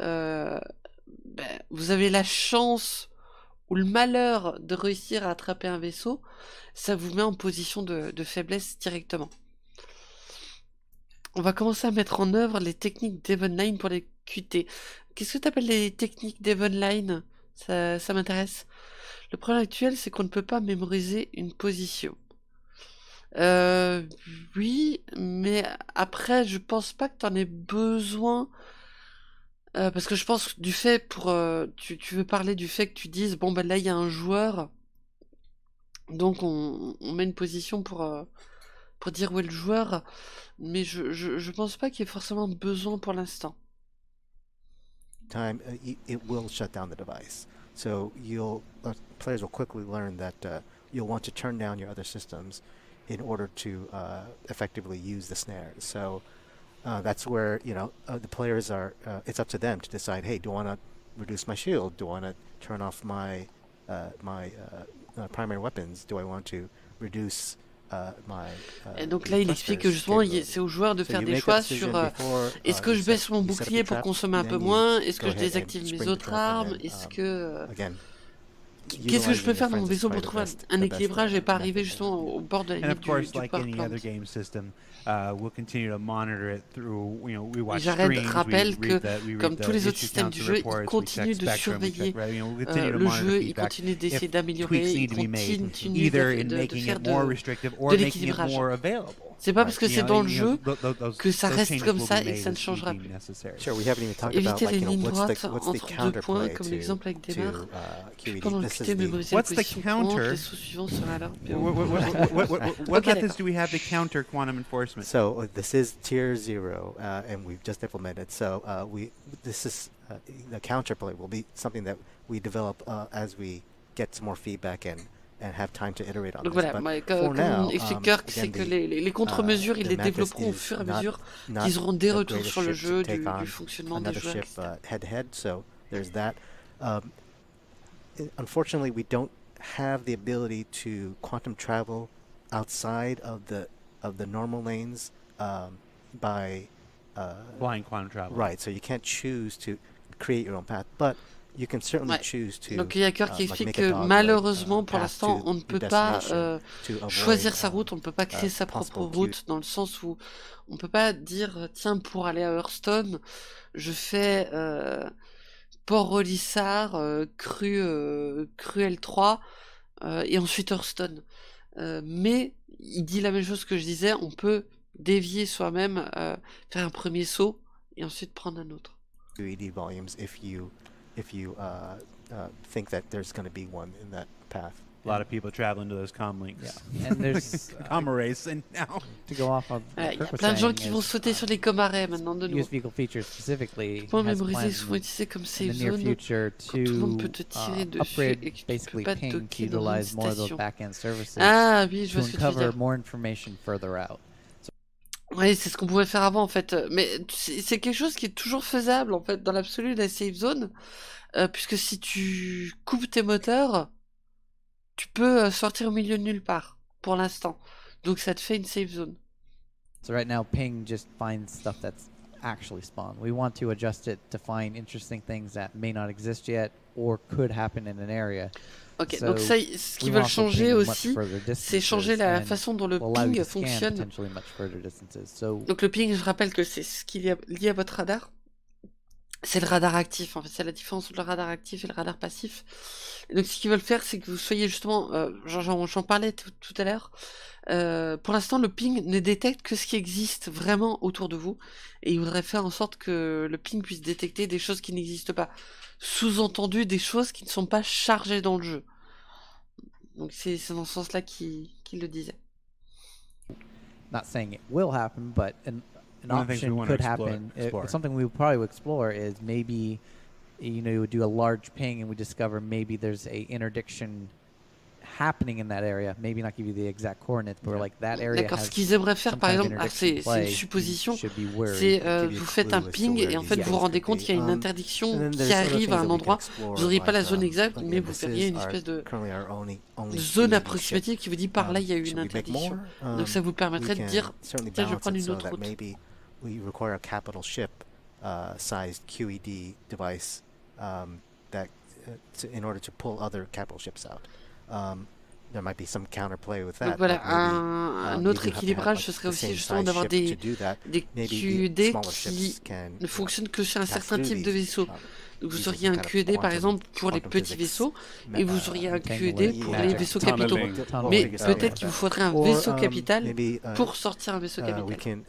vous avez la chance ou le malheur de réussir à attraper un vaisseau, ça vous met en position de faiblesse directement. On va commencer à mettre en œuvre les techniques d'Evenline pour les QT. Qu'est-ce que tu appelles les techniques d'Evenline ? Ça m'intéresse. Le problème actuel, c'est qu'on ne peut pas mémoriser une position. Oui, mais après, je pense pas que tu en aies besoin. Parce que je pense que du fait tu veux parler du fait que tu dises, bon, ben là, il y a un joueur. Donc, on met une position pour dire où est le joueur. Mais je pense pas qu'il y ait forcément besoin pour l'instant. Time it will shut down the device. So players will quickly learn that you'll want to turn down your other systems in order to effectively use the snares. So that's where the players are. It's up to them to decide. Hey, do I want to reduce my shield? Do I want to turn off my primary weapons? Do I want to reduce Et donc là, il explique que justement, c'est aux joueurs de faire des choix sur est-ce que je baisse mon bouclier pour consommer un peu moins, est-ce que je désactive mes autres armes, est-ce que qu'est-ce que je peux faire dans mon vaisseau pour trouver un équilibrage et pas arriver justement au bord de la limite du power plant. Jared rappelle que, comme tous les autres systèmes du jeu, il continue de surveiller le jeu, il continue d'essayer d'améliorer, il continue de faire de l'équilibrage. C'est pas parce que c'est dans le jeu que ça reste comme ça et que ça ne changera plus. Éviter les lignes droites entre deux points, comme l'exemple avec Demar. Puis pendant le QT, mémoriser la position courante, les sauts suivants seraient alors What methods do we have to counter quantum enforcement? So this is tier 0, and we've just implemented. So this is the counterplay will be something that we develop as we get some more feedback and have time to iterate on. Donc voilà, comme explique Kirk, c'est que les contre-mesures, ils les développeront au fur et à mesure qu'ils auront des retours sur le jeu, du fonctionnement des joueurs, etc. Head-to-head, so there's that. Unfortunately, we don't have the ability to quantum travel outside of the normal lanes by blind quantum travel. Right, so you can't choose to create your own path, but you can certainly choose to. Donc il y a Kirk qui explique que malheureusement pour l'instant on ne peut pas choisir sa route, on ne peut pas créer sa propre route, dans le sens où on ne peut pas dire tiens, pour aller à Hearthstone je fais Port Rolissard, Cru L3 et ensuite Hearthstone. Mais il dit la même chose que je disais, on peut dévier soi-même, faire un premier saut et ensuite prendre un autre. QED volumes if you think that there's going to be one in that path. A lot of people travel into those comm links. Yeah. And there's arrays, and now to go off on il y a plein de gens qui vont sauter sur les comm arrays maintenant de nouveau. US vehicle features specifically pour mémoriser souvent utilisé comme save zone quand tout le monde peut te tirer dessus et que tu peux pas te docker dans une station. Ah oui, je vois ce que tu veux dire. More information further out. Oui, c'est ce qu'on pouvait faire avant en fait, mais c'est quelque chose qui est toujours faisable en fait dans l'absolu, la save zone, puisque si tu coupes tes moteurs, tu peux sortir au milieu de nulle part pour l'instant, donc ça te fait une save zone. So right now ping just finds stuff that's actually spawned. We want to adjust it to find interesting things that may not exist yet or could happen in an area. Ok, so donc ça, ce qu'ils veulent changer aussi, c'est changer la façon dont le ping fonctionne. Donc le ping, je rappelle que c'est ce qui est lié à votre radar. C'est le radar actif, en fait, c'est la différence entre le radar actif et le radar passif. Et donc ce qu'ils veulent faire, c'est que vous soyez justement, j'en parlais tout à l'heure, pour l'instant le ping ne détecte que ce qui existe vraiment autour de vous, et ils voudraient faire en sorte que le ping puisse détecter des choses qui n'existent pas. Sous-entendu des choses qui ne sont pas chargées dans le jeu. Donc c'est dans ce sens-là qu'il le disait. Not saying it will happen, but an option could happen. Something we probably would explore is maybe, you would do a large ping and we discover maybe there's a interdiction happening in that area. Maybe not give you the exact coordinates, but like that area. D'accord, ce qu'ils aimeraient faire par exemple, c'est une supposition, c'est vous faites un ping et en fait vous vous rendez compte qu'il y a une interdiction qui arrive à un endroit, vous n'auriez pas la zone exacte, mais vous verriez une espèce de zone approximative qui vous dit par là il y a eu une interdiction. Donc ça vous permettrait de dire tiens, je vais prendre une autre route. We require a capital ship sized QED device in order to pull other capital ships out. There might be some counterplay with that. Donc voilà, un autre équilibrage, ce serait aussi justement d'avoir des QED qui ne fonctionnent que sur un certain type de vaisseau. Donc vous auriez un QED par exemple pour les petits vaisseaux et vous auriez un QED pour les vaisseaux capitaux. Mais peut-être qu'il vous faudrait un vaisseau capital pour sortir un vaisseau capital.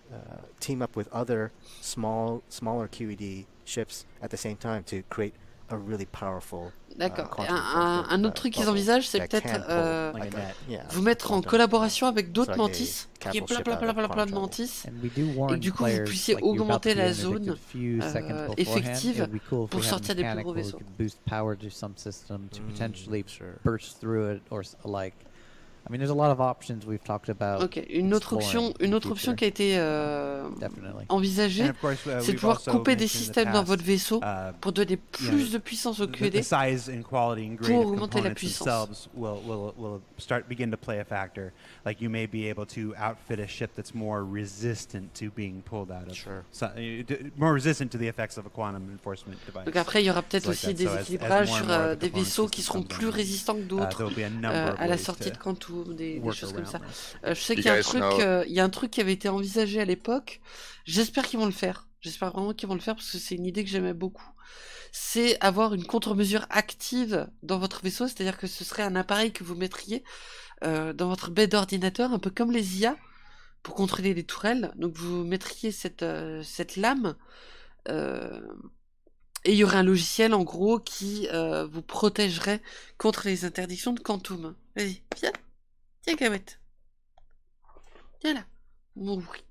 Team up with other smaller QED ships at the same time to create a really powerful. D'accord. quantum Un enforcement, autre truc qu'ils bubble envisagent, c'est that peut-être can pull like like a a- net. yeah, vous mettre en quantum, collaboration avec d'autres like a mantis, qu'il y ait capital plein ship plein out plein of plein plein de quantum mantis, And we do warn du coup, vous players, puissiez like, you're about augmenter to be la interdicted zone, few seconds beforehand. effective It would be cool if pour we had a sortir des plus mechanic gros where we vaisseaux. could boost power to some system to potentially sure. burst through it or like. I mean, there's a lot of options we've talked about. Ok, une autre exploring option, in une the autre option future. qui a été Definitely. envisagée, And of course, c'est de we've pouvoir also couper des mentioned in the systèmes dans past, votre vaisseau pour donner you know, plus de puissance au the QED. size and quality and grade Pour of augmenter la components puissance. themselves will begin to play a factor. Like you may be able to outfit a ship that's more resistant to being pulled out of, Sure. more resistant to the effects of a quantum enforcement device. Donc après, il y aura peut-être Like aussi that. des So as équilibrages more and sur more of the des component vaisseaux qui system seront comes plus online, résistants que d'autres there'll be a number of à la ways sortie to de Quantum, des work choses comme ça. around this. Je sais qu'il You y a un guys truc, know- il y a un truc qui avait été envisagé à l'époque. J'espère qu'ils vont le faire. J'espère vraiment qu'ils vont le faire parce que c'est une idée que j'aimais beaucoup. C'est avoir une contre-mesure active dans votre vaisseau, c'est-à-dire que ce serait un appareil que vous mettriez dans votre baie d'ordinateur, un peu comme les IA, pour contrôler les tourelles. Donc vous mettriez cette lame et il y aurait un logiciel en gros qui vous protégerait contre les interdictions de Quantum. Vas-y, viens. Tiens, Gamette. Viens là. Mon bruit.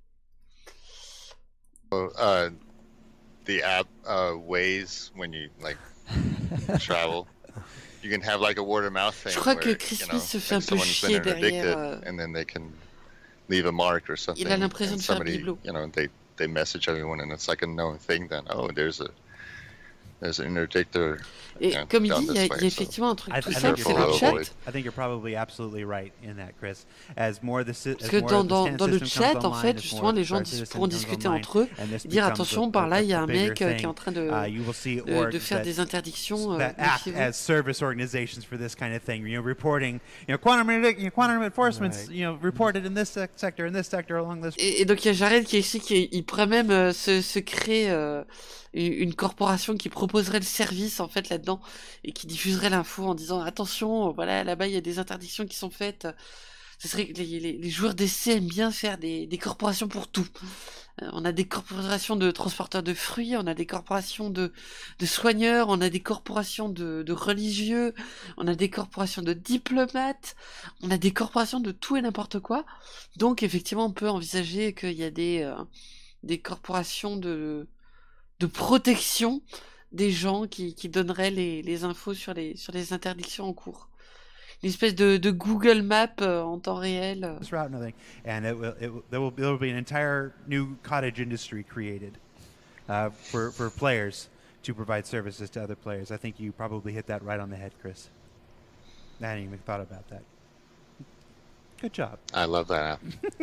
The app Waze, when you like travel, you can have like a word of mouth thing. Je crois where, que you Chris know, Smith se fait like un peu someone's chier been interdicted, derrière. and then they can leave a mark or something. Il a l'impression and de faire somebody, bibelot. you know, they message everyone, and it's like a known thing. Then, oh, there's an interdictor. Et Yeah, comme il down dit, il y a this way, so- effectivement un truc I tout think simple, you're c'est le probably- chat. I think you're probably absolutely right in that, Chris. As more the Parce que dans le chat, en fait, justement, les gens pourront discuter entre eux, et dire attention, par là, il y a un mec qui est en train de faire des interdictions. that act méfiez-vous. as service organizations for this kind of thing. You know, reporting, quantum enforcements, reported in this sector along this. Et donc il y a Jared qui explique qu'il pourrait même se créer une corporation qui proposerait le service en fait là-dedans et qui diffuserait l'info en disant attention, voilà, là-bas il y a des interdictions qui sont faites. Ce serait que les joueurs d'essai aiment bien faire des corporations pour tout. On a des corporations de transporteurs de fruits, on a des corporations de soigneurs, on a des corporations de religieux, on a des corporations de diplomates, on a des corporations de tout et n'importe quoi. Donc effectivement, on peut envisager qu'il y a des corporations de protection des gens qui donneraient les infos sur les interdictions en cours. Une espèce de Google Map en temps réel. This route, nothing, and there will be an entire new cottage industry created for players to provide services to other players. I think you probably hit that right on the head, Chris. I hadn't even thought about that. Good job. I love that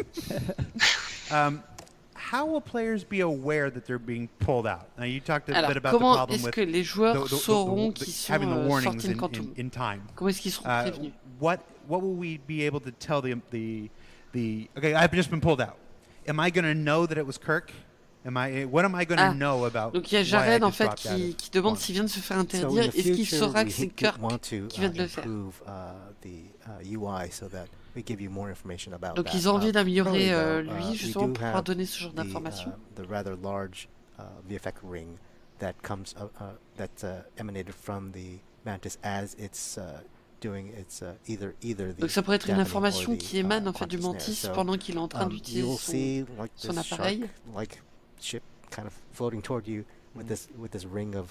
app. How will players be aware that they're being pulled out? Now, you talked a Alors, bit about the comment problem est-ce with que les joueurs sauront qu'ils sont having the warnings sortis de Quantum? in time. Comment est-ce qu'ils seront prévenus? What will we be able to tell the okay, I've just been pulled out. Am I going to know that it was Kirk? What am I going to know about? Donc il y a why I Jared en just fait dropped out of qui demande Quantum? s'il vient de se faire So interdire, in the est-ce qu'il future, saura que we c'est Kirk want to qui vient de le faire? improve the UI so that we give you more information about Donc that. ils ont envie d'améliorer currently, though, lui we justement do pour pouvoir have donner ce genre the, d'informations. the rather large VFX ring that comes that's emanated from the Mantis as it's doing its either the Donc ça pourrait être une dampening information or the, qui émane en fait du quantum snare. Mantis So, pendant qu'il est en train you d'utiliser will see like son this appareil. shark-like ship kind of floating toward you with this ring of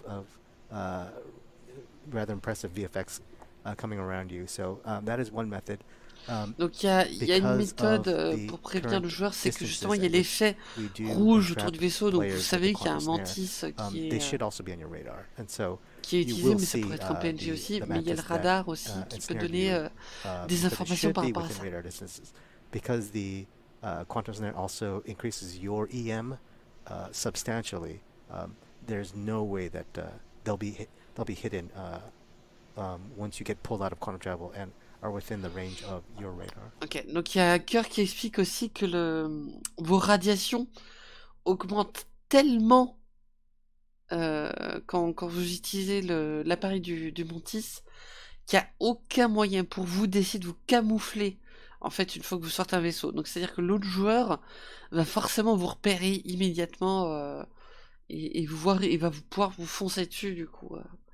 rather impressive VFX coming around you. So that is one method. Donc il y a une because méthode of the pour prévenir le current joueur, c'est que distances justement il y a at which l'effet we do rouge autour entrap du vaisseau, donc players vous with savez the qu'il y a un quantum snare. mantis They should also be on your radar, and so qui est you utilisé, will mais ça see, pourrait être un PNG the- aussi, the mais il y a le mantis that, radar aussi qui peut ensnared donner you, des but it informations should par be rapport à within ça. radar distances because the quantum snare also increases your EM substantially. There's no way that they'll be hidden once you get pulled out of quantum travel and are within the range of your radar. Ok, donc il y a Kirk qui explique aussi que vos radiations augmentent tellement quand vous utilisez l'appareil du Mantis qu'il n'y a aucun moyen pour vous d'essayer de vous camoufler en fait une fois que vous sortez un vaisseau. Donc c'est-à-dire que l'autre joueur va forcément vous repérer immédiatement et va pouvoir vous foncer dessus du coup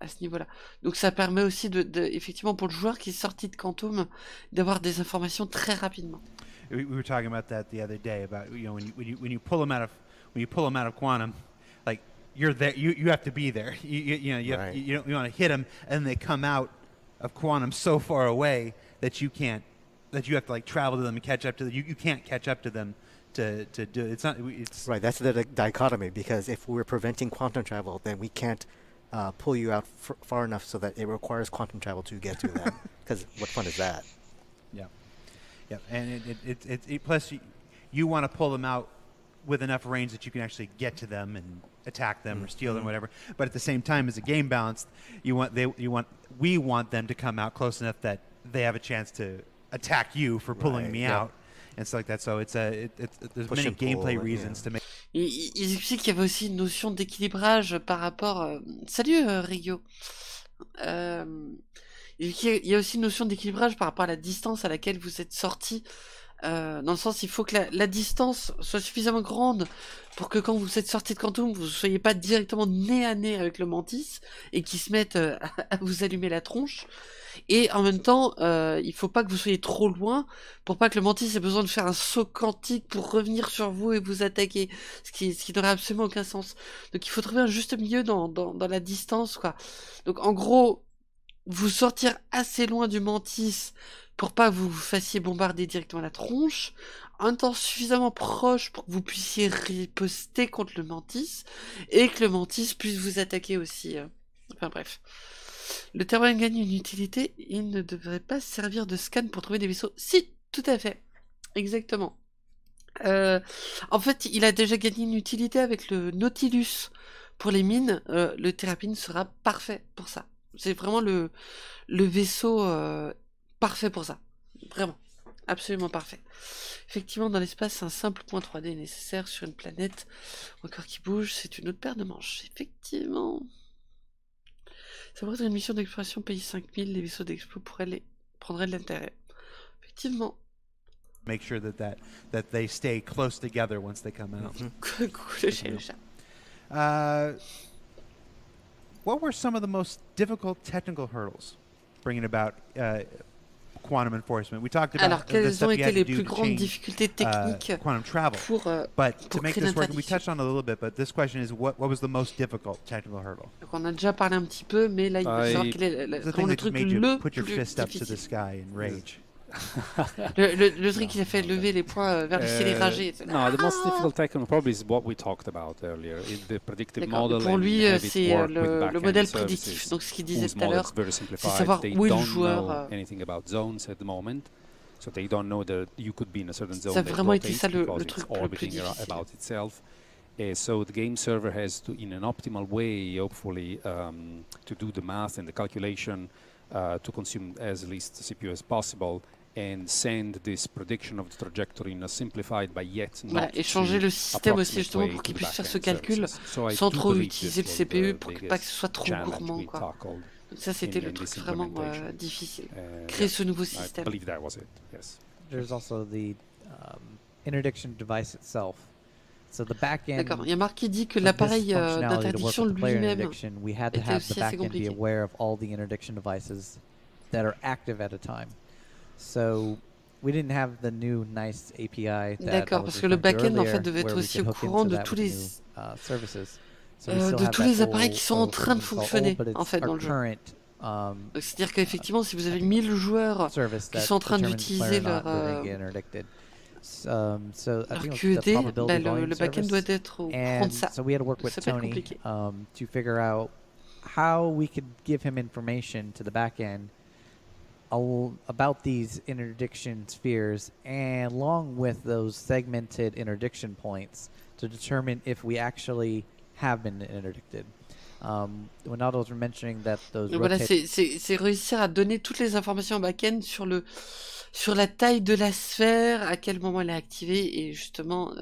à ce niveau-là. Donc ça permet aussi effectivement pour le joueur qui est sorti de Quantum d'avoir des informations très rapidement. We were talking about that the other day about when you pull them out of Quantum, like you're there, you have to be there. You want to hit them, and they come out of Quantum so far away that you have to like travel to them and catch up to them. You can't catch up to them to do it. It's right. That's the dichotomy, because if we're preventing quantum travel, then we can't pull you out far enough so that it requires quantum travel to get to them. Because what fun is that? Yeah, and it plus you want to pull them out with enough range that you can actually get to them and attack them or steal them, whatever. But at the same time, as a game balance, we want them to come out close enough that they have a chance to attack you for pulling me out and stuff like that. So there's Push many and pull, gameplay reasons to make. Ils expliquent qu'il y avait aussi une notion d'équilibrage par rapport. Salut Rio. Il y a aussi une notion d'équilibrage par rapport à la distance à laquelle vous êtes sorti. Dans le sens, il faut que la distance soit suffisamment grande pour que quand vous êtes sorti de Quantum, vous ne soyez pas directement nez à nez avec le Mantis et qu'il se mette à vous allumer la tronche. Et en même temps, il faut pas que vous soyez trop loin pour pas que le Mantis ait besoin de faire un saut quantique pour revenir sur vous et vous attaquer, ce qui n'aurait absolument aucun sens. Donc il faut trouver un juste milieu dans la distance, quoi. Donc en gros, vous sortir assez loin du Mantis pour pas que vous vous fassiez bombarder directement la tronche, un temps suffisamment proche pour que vous puissiez riposter contre le Mantis, et que le Mantis puisse vous attaquer aussi. Enfin bref. Le Terran gagne une utilité, il ne devrait pas servir de scan pour trouver des vaisseaux. Si, tout à fait. Exactement. En fait, il a déjà gagné une utilité avec le Nautilus pour les mines. Le Terrapin sera parfait pour ça. C'est vraiment le vaisseau parfait pour ça. Vraiment. Absolument parfait. Effectivement, dans l'espace, un simple point 3D est nécessaire sur une planète. Encore qui bouge, c'est une autre paire de manches. Effectivement. Ça pourrait être une mission d'exploration pays 5000, les vaisseaux d'expo prendraient de l'intérêt. Effectivement. Make sure that they stay close together once they come out. Cool, chez le chat. What were some of the most difficult technical hurdles bringing about quantum enforcement? We talked about Alors, the quelles stuff ont you été had to les do plus to grandes change difficultés techniques quantum travel. But to pour make créer this work, we l'interdiction? touched on it a little bit, but this question is what was the most difficult technical hurdle? Donc, on a déjà parlé un petit peu, mais là, il faut savoir quel est The vraiment thing le that truc made you le put your plus fist up to the difficile. sky in rage. Le truc qui a fait lever les poings vers le ciel et rager. No, the most difficult technical probably is what we talked about earlier. The predictive model. Pour lui, and have it c'est work with le back-end modèle services, prédictif. Donc, ce qu'il disait whose tout à model l'heure, is very c'est simplified. savoir They où est le don't joueur. know anything about zones at the moment, so they don't know that you could be in a certain zone Ça a that vraiment été rotates ça le because truc it's le plus orbiting difficile. about itself. So the game server has to, in an optimal way, hopefully, to do the math and the calculation to consume as least CPU as possible, and send this prediction of the trajectory in a simplified but yet not Voilà, et changer le système aussi justement pour qu'il puisse faire ce calcul sans trop utiliser le CPU pour pas que ce soit trop gourmand, quoi. Donc ça, c'était le truc vraiment difficile. Créer ce nouveau système. I believe that was it. Yes. There's also the interdiction device itself. So the back-end. D'accord. Il y a Marc qui dit que of this l'appareil functionality to work d'interdiction with the player lui-même interdiction, we had to était have aussi the assez back-end be compliqué. aware of all the interdiction devices that are active at a time. So we didn't have the new nice API. D'accord, parce que le back-end en fait devait être aussi au courant de tous les appareils qui sont en train de fonctionner en fait dans le jeu. C'est-à-dire qu'effectivement, si vous avez 1000 joueurs qui sont en train d'utiliser leur QED, bah, le back-end doit être au courant de ça. So we had to work with Ça peut être Tony compliqué. to figure out how we could give him information to the back-end about these interdiction spheres, and along with those segmented interdiction points to determine if we actually have been interdicted. When Aldo was mentioning that those Voilà, c'est réussir à donner toutes les informations au back-end sur la taille de la sphère, à quel moment elle est activée et justement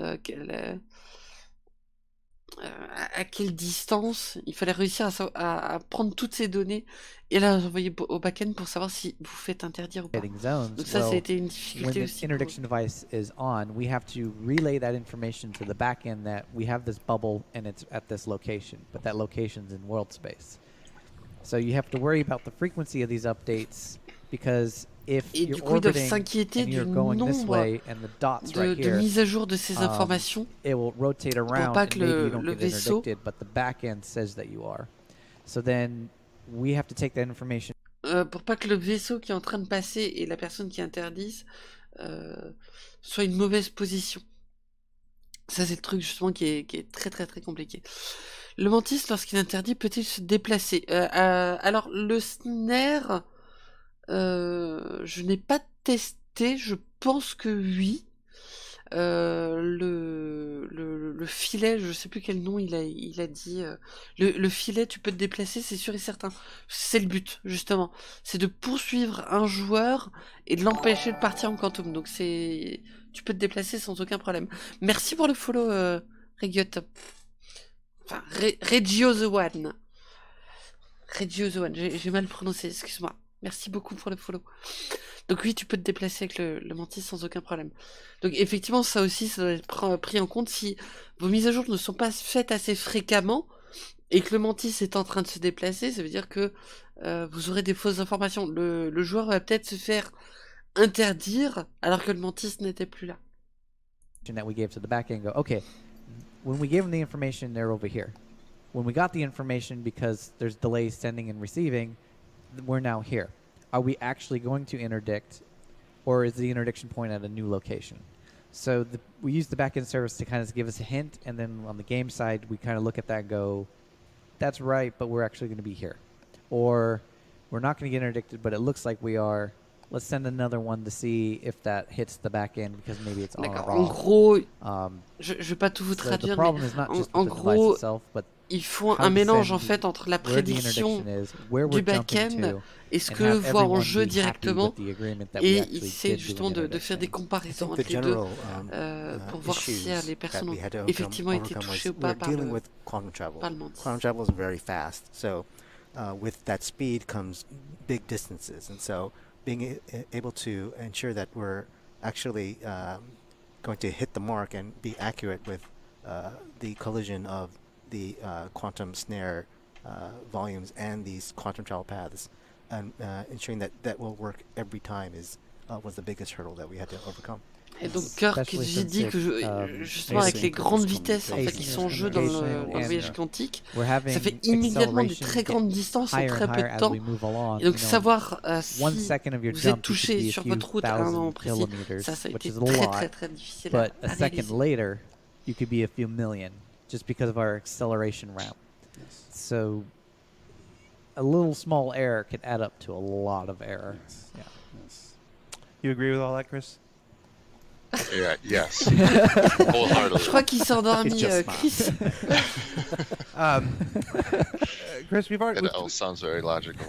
à quelle distance. Il fallait réussir à prendre toutes ces données et les envoyer au back-end pour savoir si vous faites interdire ou pas. zones. Donc ça, ça a été une difficulté When aussi. the interdiction device is on, we have to relay that information to the back end that we have this bubble and it's at this location, but that location's in world space. So you have to worry about the frequency of these updates because if Et you're du coup, ils doivent orbiting s'inquiéter and du you're going this nombre way and the dots right de here, mise à jour de ces informations. it will rotate around pas and que maybe le- you don't le get vaisseau- interdicted, but the back end says that you are. So then we have to take that information. Pour pas que le vaisseau qui est en train de passer et la personne qui interdise soit une mauvaise position. Ça, c'est le truc justement qui est très très très compliqué. Le mantis, lorsqu'il interdit, peut-il se déplacer Alors, le snare, je n'ai pas testé, je pense que oui. Le filet, je sais plus quel nom il a dit. Le filet, tu peux te déplacer, c'est sûr et certain. C'est le but, justement. C'est de poursuivre un joueur et de l'empêcher de partir en quantum. Donc tu peux te déplacer sans aucun problème. Merci pour le follow, Regiot. Enfin, Regio the One. Regio the One, j'ai mal prononcé, excuse-moi. Merci beaucoup pour le follow. Donc oui, tu peux te déplacer avec le mantis sans aucun problème. Donc effectivement, ça aussi, ça doit être pris en compte si vos mises à jour ne sont pas faites assez fréquemment et que le mantis est en train de se déplacer, ça veut dire que vous aurez des fausses informations. Le joueur va peut-être se faire interdire alors que le mantis n'était plus là. That we gave to the back end go, okay, when we gave them the information, they're over here. When we got the information, because there's delays sending and receiving, we're now here. Are we actually going to interdict, or is the interdiction point at a new location? So we use the backend service to kind of give us a hint, and then on the game side, we kind of look at that and go, that's right, but we're actually going to be here. Or we're not going to get interdicted, but it looks like we are. Let's send another one to see if that hits the back end because maybe it's on or D'accord. En off. gros, je vais pas tout vous So the traduire, problem mais is not just en with the device gros, itself, but ils font how un to mélange send en fait entre la where the prédiction interdiction is, where du we're jumping back-end to, et ce and que have voit en everyone jeu be happy directement, with the agreement that we et actually ils essaient did do justement an de faire des interdiction. comparaisons the entre les deux general pour voir si les issues personnes that we ont had to effectivement été overcome touchées was ou pas we're par dealing le, with quantum travel. par le mantis. Quantum travel is very fast, so with that speed comes big distances, and so being able to ensure that we're actually going to hit the mark and be accurate with the collision of the quantum snare volumes and these quantum travel paths, and ensuring that that will work every time was the biggest hurdle that we had to overcome. Et donc Kirk Especially j'ai since dit it, que justement avec les grandes vitesses en fait qui sont en jeu dans le voyage quantique, We're having ça fait immédiatement des acceleration très get grandes distances en higher très and peu higher de as temps. we move along. Et donc You know, savoir 1 si second of your vous êtes jump, you could touché be a sur few votre route à un moment thousand précis, kilometers, ça a which été is a très lot. très très difficile But à a second réaliser. later, you could be a few million just because of our acceleration ramp. So a little small error can add up to a lot of error. Yes. Yeah. Yes. You agree with all that, Chris? Yeah, yes. Je Wholeheartedly. crois qu'il s'est endormi, He's just Chris. Chris, we've already It all sounds very logical.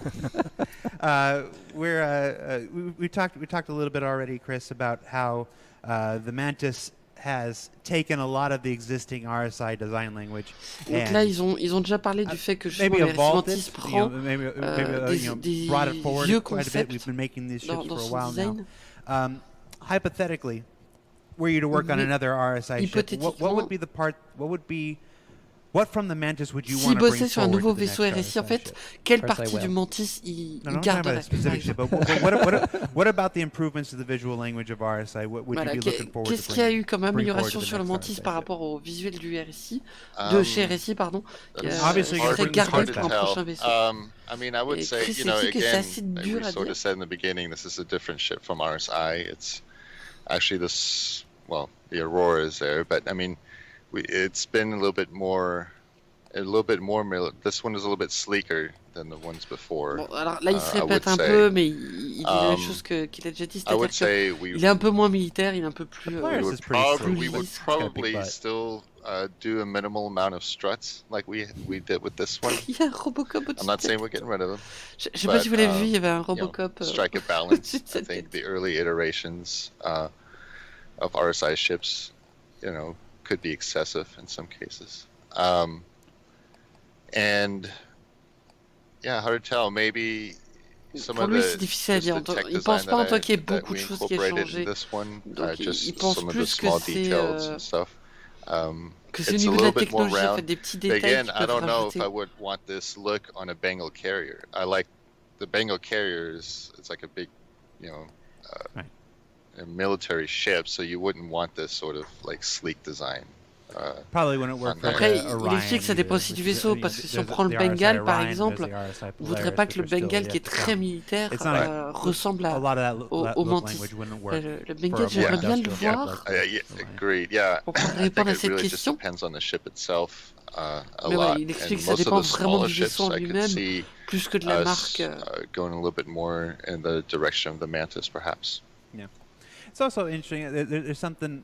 we talked a little bit already, Chris, about how the Mantis has taken a lot of the existing RSI design language Donc and là, ils ont déjà parlé du fait que justement maybe le evolved Mantis it, prend maybe brought it forward vieux quite a bit. concepts We've been making these dans ships for a son while now. design. Hypothetically, were you to work on Mais another RSI ship, what would be the part? What from the Mantis would you S'il want to bring bossait sur un forward nouveau to the vaisseau next RSI, en RSI fait, ship? quelle First I partie will. du Mantis il No, I'm talking about a garderait, par specific ship. exemple? But what about the improvements to the visual language of RSI? What would Voilà, you be looking forward qu'est-ce to qu'il y a bringing? eu comme bring forward amélioration to the sur le next Mantis RSI par ship? rapport au visuel de Um, chez RSI, pardon, That's Obviously, qui you're serait bringing gardé hard pour un to prochain vaisseau. I mean, I would Et say, Chris you know, explique que c'est again, assez like dur we à sort dire. of said in the beginning, this is a different ship from RSI. It's actually the Aurora is there, but I mean, it's been a little bit more. This one is a little bit sleeker than the ones before. Bon, alors là, il se I would répète un say, peu, mais il dit la même chose qu'il a déjà dit, I c'est-à-dire would que say il est un peu moins militaire, il est un peu plus... Polaris we is would pretty probably, sleek. we would It's got a big probably butt. still do a minimal amount of struts like we did with this one. Il y a un Robocop au-dessus I'm not de sa saying we're tête. getting rid of them. Je sais pas si vous l'avez vu, il y avait un You know, Robocop strike a au-dessus balance. de I sa think tête. the early iterations of RSI ships, you know, could be excessive in some cases. And yeah, hard to tell. Maybe some Pour of lui, the c'est difficile à just dire. the tech Il pense design pas en that toi qu'il y ait that beaucoup we de choses qui aient incorporated changé. in this one, Donc il just pense some of the plus que small c'est details and stuff. Que c'est au It's a niveau de la little bit more technologie, en fait, round. des petits But détails again, qu'ils I peuvent don't know if rajouter. I would want this look on a Bengal carrier. I like the Bengal carriers. It's like a big, Right. a military ship, so you wouldn't want this sort of like sleek design. Probably wouldn't work for Après, the il Orion explique que ça dépend either, aussi du which is- vaisseau, I mean, parce que si on there's prend le the RSI Bengale, par Orion, exemple, there's the RSI vous voudrez Polaris, pas que le which are still Bengale, qui est yet to très come. militaire, It's not ressemble a lot of that au look Mantis. language wouldn't work. Le for Bengale, a j'aimerais more bien le industrial voir. ship like Yeah, the Orion. agreed. Yeah, Pour pouvoir I répondre à think it cette really just question. depends on the ship itself a Mais lot. voilà, il explique que And ça most of dépend the vraiment smaller du ships, vaisseau en I could lui-même, see plus que de la us marque. going a little bit more in the direction of the Mantis, perhaps. It's also interesting. There's something.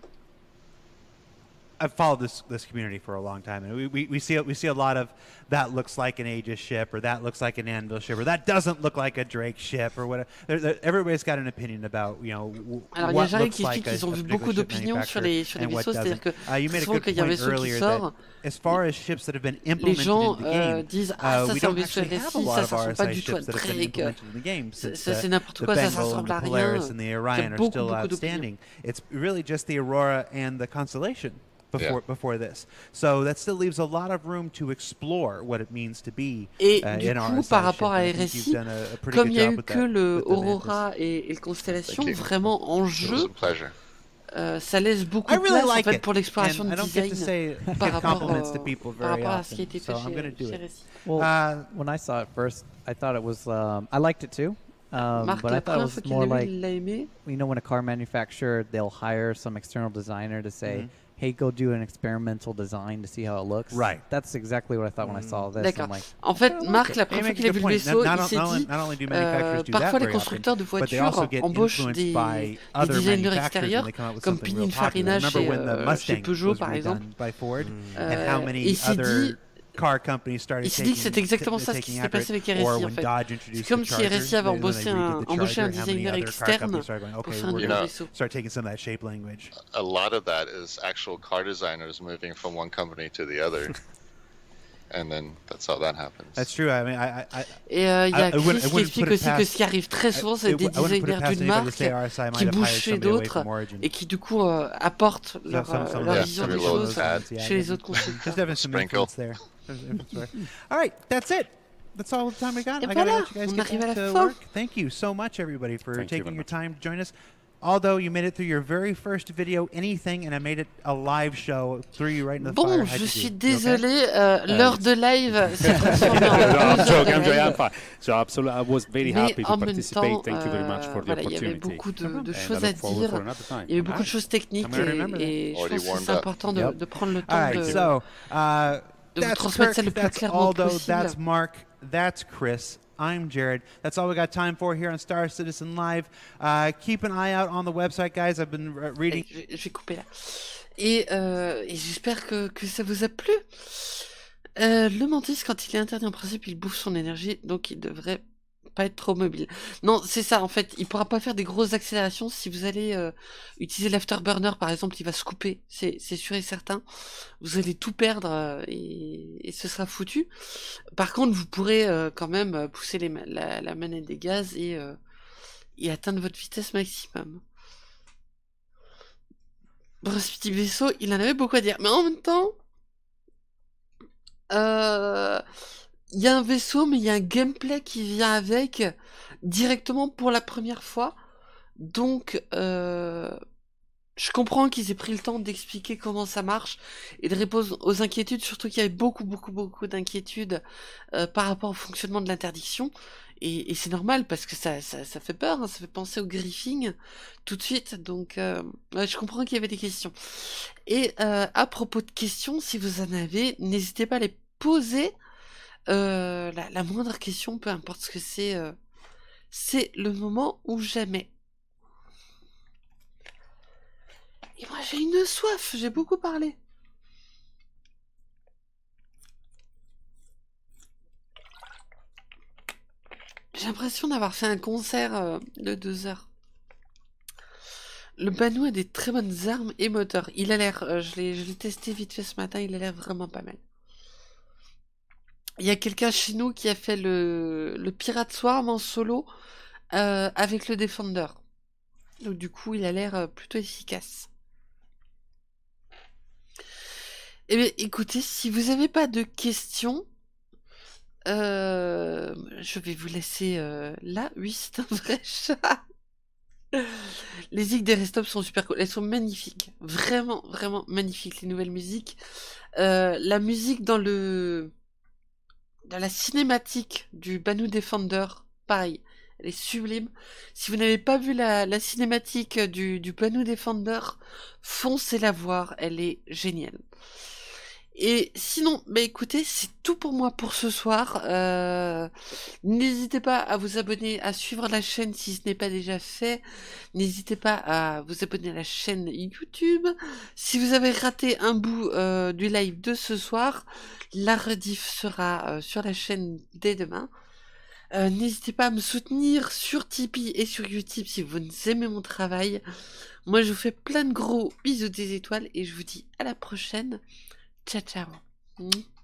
I've followed this community for a long time, and we see a lot of that looks like an Aegis ship, or that looks like an Anvil ship, or that doesn't look like a Drake ship, or whatever. Everybody's got an opinion about Alors, il y a what Jarek looks qui like explique qu'ils ont a vu particular beaucoup ship d'opinions sur les manufacturer and what vaisseaux, c'est-à-dire doesn't. que You made a souvent good qu'il y a un point vaisseau qui earlier sort, that as far as ships that have been les implemented gens into the game, disent ah ça we c'est un don't vaisseau actually have a LSI, lot ça of ça ressemble pas RSI du tout à ships that have been Drake, implemented in the game. ça Since c'est n'importe the quoi, ça Bengal and ressemble the à rien. Polaris and the Il y a Orion are beaucoup still d'opinions. outstanding. It's really just the Aurora and the Constellation Yeah. before this. So that still leaves a lot of room to explore what it means to be Et in du coup, RSI par ship, rapport à and I think you've RSI, done a pretty comme good il y a job eu with que that le with the Mantis. Aurora et le Constellation, Thank you. vraiment en It was jeu, a pleasure. ça laisse beaucoup I de really place like en fait it, pour l'exploration and de I don't get to design say par give rapport, compliments to people par very rapport à ce qui a often, été fait so I'm going to do chez it. RSI. Well, when I saw it first, I thought it was. I liked it too, Marc, but la I thought it première fois was qu'il more l'a vu, like il l'a aimé. when a car manufacturer they'll hire some external designer to say, "Hey, go do an experimental design to see how it looks." Right. That's exactly what I thought when I saw this. D'accord. I'm like, En fait, I like Marc, it. la You première fois make qu'il a a vu good le point. vaisseau, il Not s'est dit, only do manufacturers do that parfois les very often, constructeurs de but they voitures also get embauchent influenced des by other designers manufacturers extérieurs, when they come out with comme something real Pininfarina popular. Remember when the chez Mustang Peugeot, was par exemple. redone by Ford, and how Et many il s'est other dit, car companies started il s'est dit que c'était exactement ça ce qui taking s'était after passé it, avec or RSI en when fait. Dodge C'est introduced comme the si Charger, RSI avait then they embauché redid the embauché un Charger, how many designer other car companies externe started going, pour okay, faire un we're nouveau know, vaisseau. start taking some of that shape language. A lot of that is actual car designers moving from one company to the other. And then that's how that happens. That's true. I mean, Et il y a I wouldn't- Chris I qui wouldn't explique put it aussi que past- ce qui arrive très souvent, c'est des I wouldn't put it designers past d'une anybody to marque say RSI might qui have bougent hired chez somebody away d'autres from Origin. et qui du coup apportent leur, Some leur yeah, vision every des little choses tad. chez les autres There's constructeurs. definitely some Sprinkle. influence there. There's influence there. All right, that's it. That's all the time we got. Et I gotta voilà, let you guys on get arrive à back la to fin. work. Thank you so much, everybody, for Thank you taking very your much. time to join us. Although you made it through your very first video, anything, and I made it a live show, threw you right into the fire. Bon, How'd je you suis do? You okay? désolée, l'heure de live s'est transformée No, en 2 I'm heures de joking, I'm live. fine. So absolutely, I was very Mais happy to en même participate. temps, Thank you very much for the voilà, il y avait opportunity. beaucoup de And choses I à look forward dire. for another time. Il y avait beaucoup de choses techniques I'm gonna remember et je Already pense que warmed c'est up. important Yep. de prendre le All temps right, de... so de vous that's transmettre ça Kirk, le plus that's clairement Aldo, possible. that's Mark, that's Chris. I'm Jared. That's all we got time for here on Star Citizen Live. Keep an eye out on the website, guys. I've been reading. Je vais couper là. Et j'espère que ça vous a plu. Le Mantis, quand il est interdit en principe, il bouffe son énergie, donc il devrait pas être trop mobile. Non, c'est ça, en fait, il pourra pas faire des grosses accélérations. Si vous allez utiliser l'afterburner, par exemple, il va se couper, c'est sûr et certain. Vous allez tout perdre et ce sera foutu. Par contre, vous pourrez quand même pousser la manette des gaz et atteindre votre vitesse maximum. Bref, ce petit vaisseau, il en avait beaucoup à dire. Mais en même temps, il y a un vaisseau, mais il y a un gameplay qui vient avec directement pour la première fois. Donc, je comprends qu'ils aient pris le temps d'expliquer comment ça marche et de répondre aux inquiétudes, surtout qu'il y avait beaucoup d'inquiétudes par rapport au fonctionnement de l'interdiction. Et c'est normal parce que ça fait peur, hein, ça fait penser au griffing tout de suite. Donc, ouais, je comprends qu'il y avait des questions. Et à propos de questions, si vous en avez, n'hésitez pas à les poser. La moindre question, peu importe ce que c'est le moment ou jamais. Et moi j'ai une soif, j'ai beaucoup parlé. J'ai l'impression d'avoir fait un concert de 2 heures. Le Banou a des très bonnes armes et moteurs. Il a l'air, je l'ai testé vite fait ce matin, il a l'air vraiment pas mal. Il y a quelqu'un chez nous qui a fait le Pirate Swarm en solo avec le Defender. Donc du coup, il a l'air plutôt efficace. Eh bien, écoutez, si vous n'avez pas de questions, je vais vous laisser là. Oui, c'est un vrai chat. Les musiques des Restop sont super cool. Elles sont magnifiques. Vraiment, vraiment magnifiques, les nouvelles musiques. La musique dans la cinématique du Banu Defender, pareil. Elle est sublime. Si vous n'avez pas vu la cinématique du Banu Defender, foncez la voir. Elle est géniale. Et sinon, bah écoutez, c'est tout pour moi pour ce soir. N'hésitez pas à vous abonner, à suivre la chaîne si ce n'est pas déjà fait. N'hésitez pas à vous abonner à la chaîne YouTube. Si vous avez raté un bout du live de ce soir, la rediff sera sur la chaîne dès demain. N'hésitez pas à me soutenir sur Tipeee et sur Utip si vous aimez mon travail. Moi, je vous fais plein de gros bisous des étoiles et je vous dis à la prochaine. Ciao, ciao.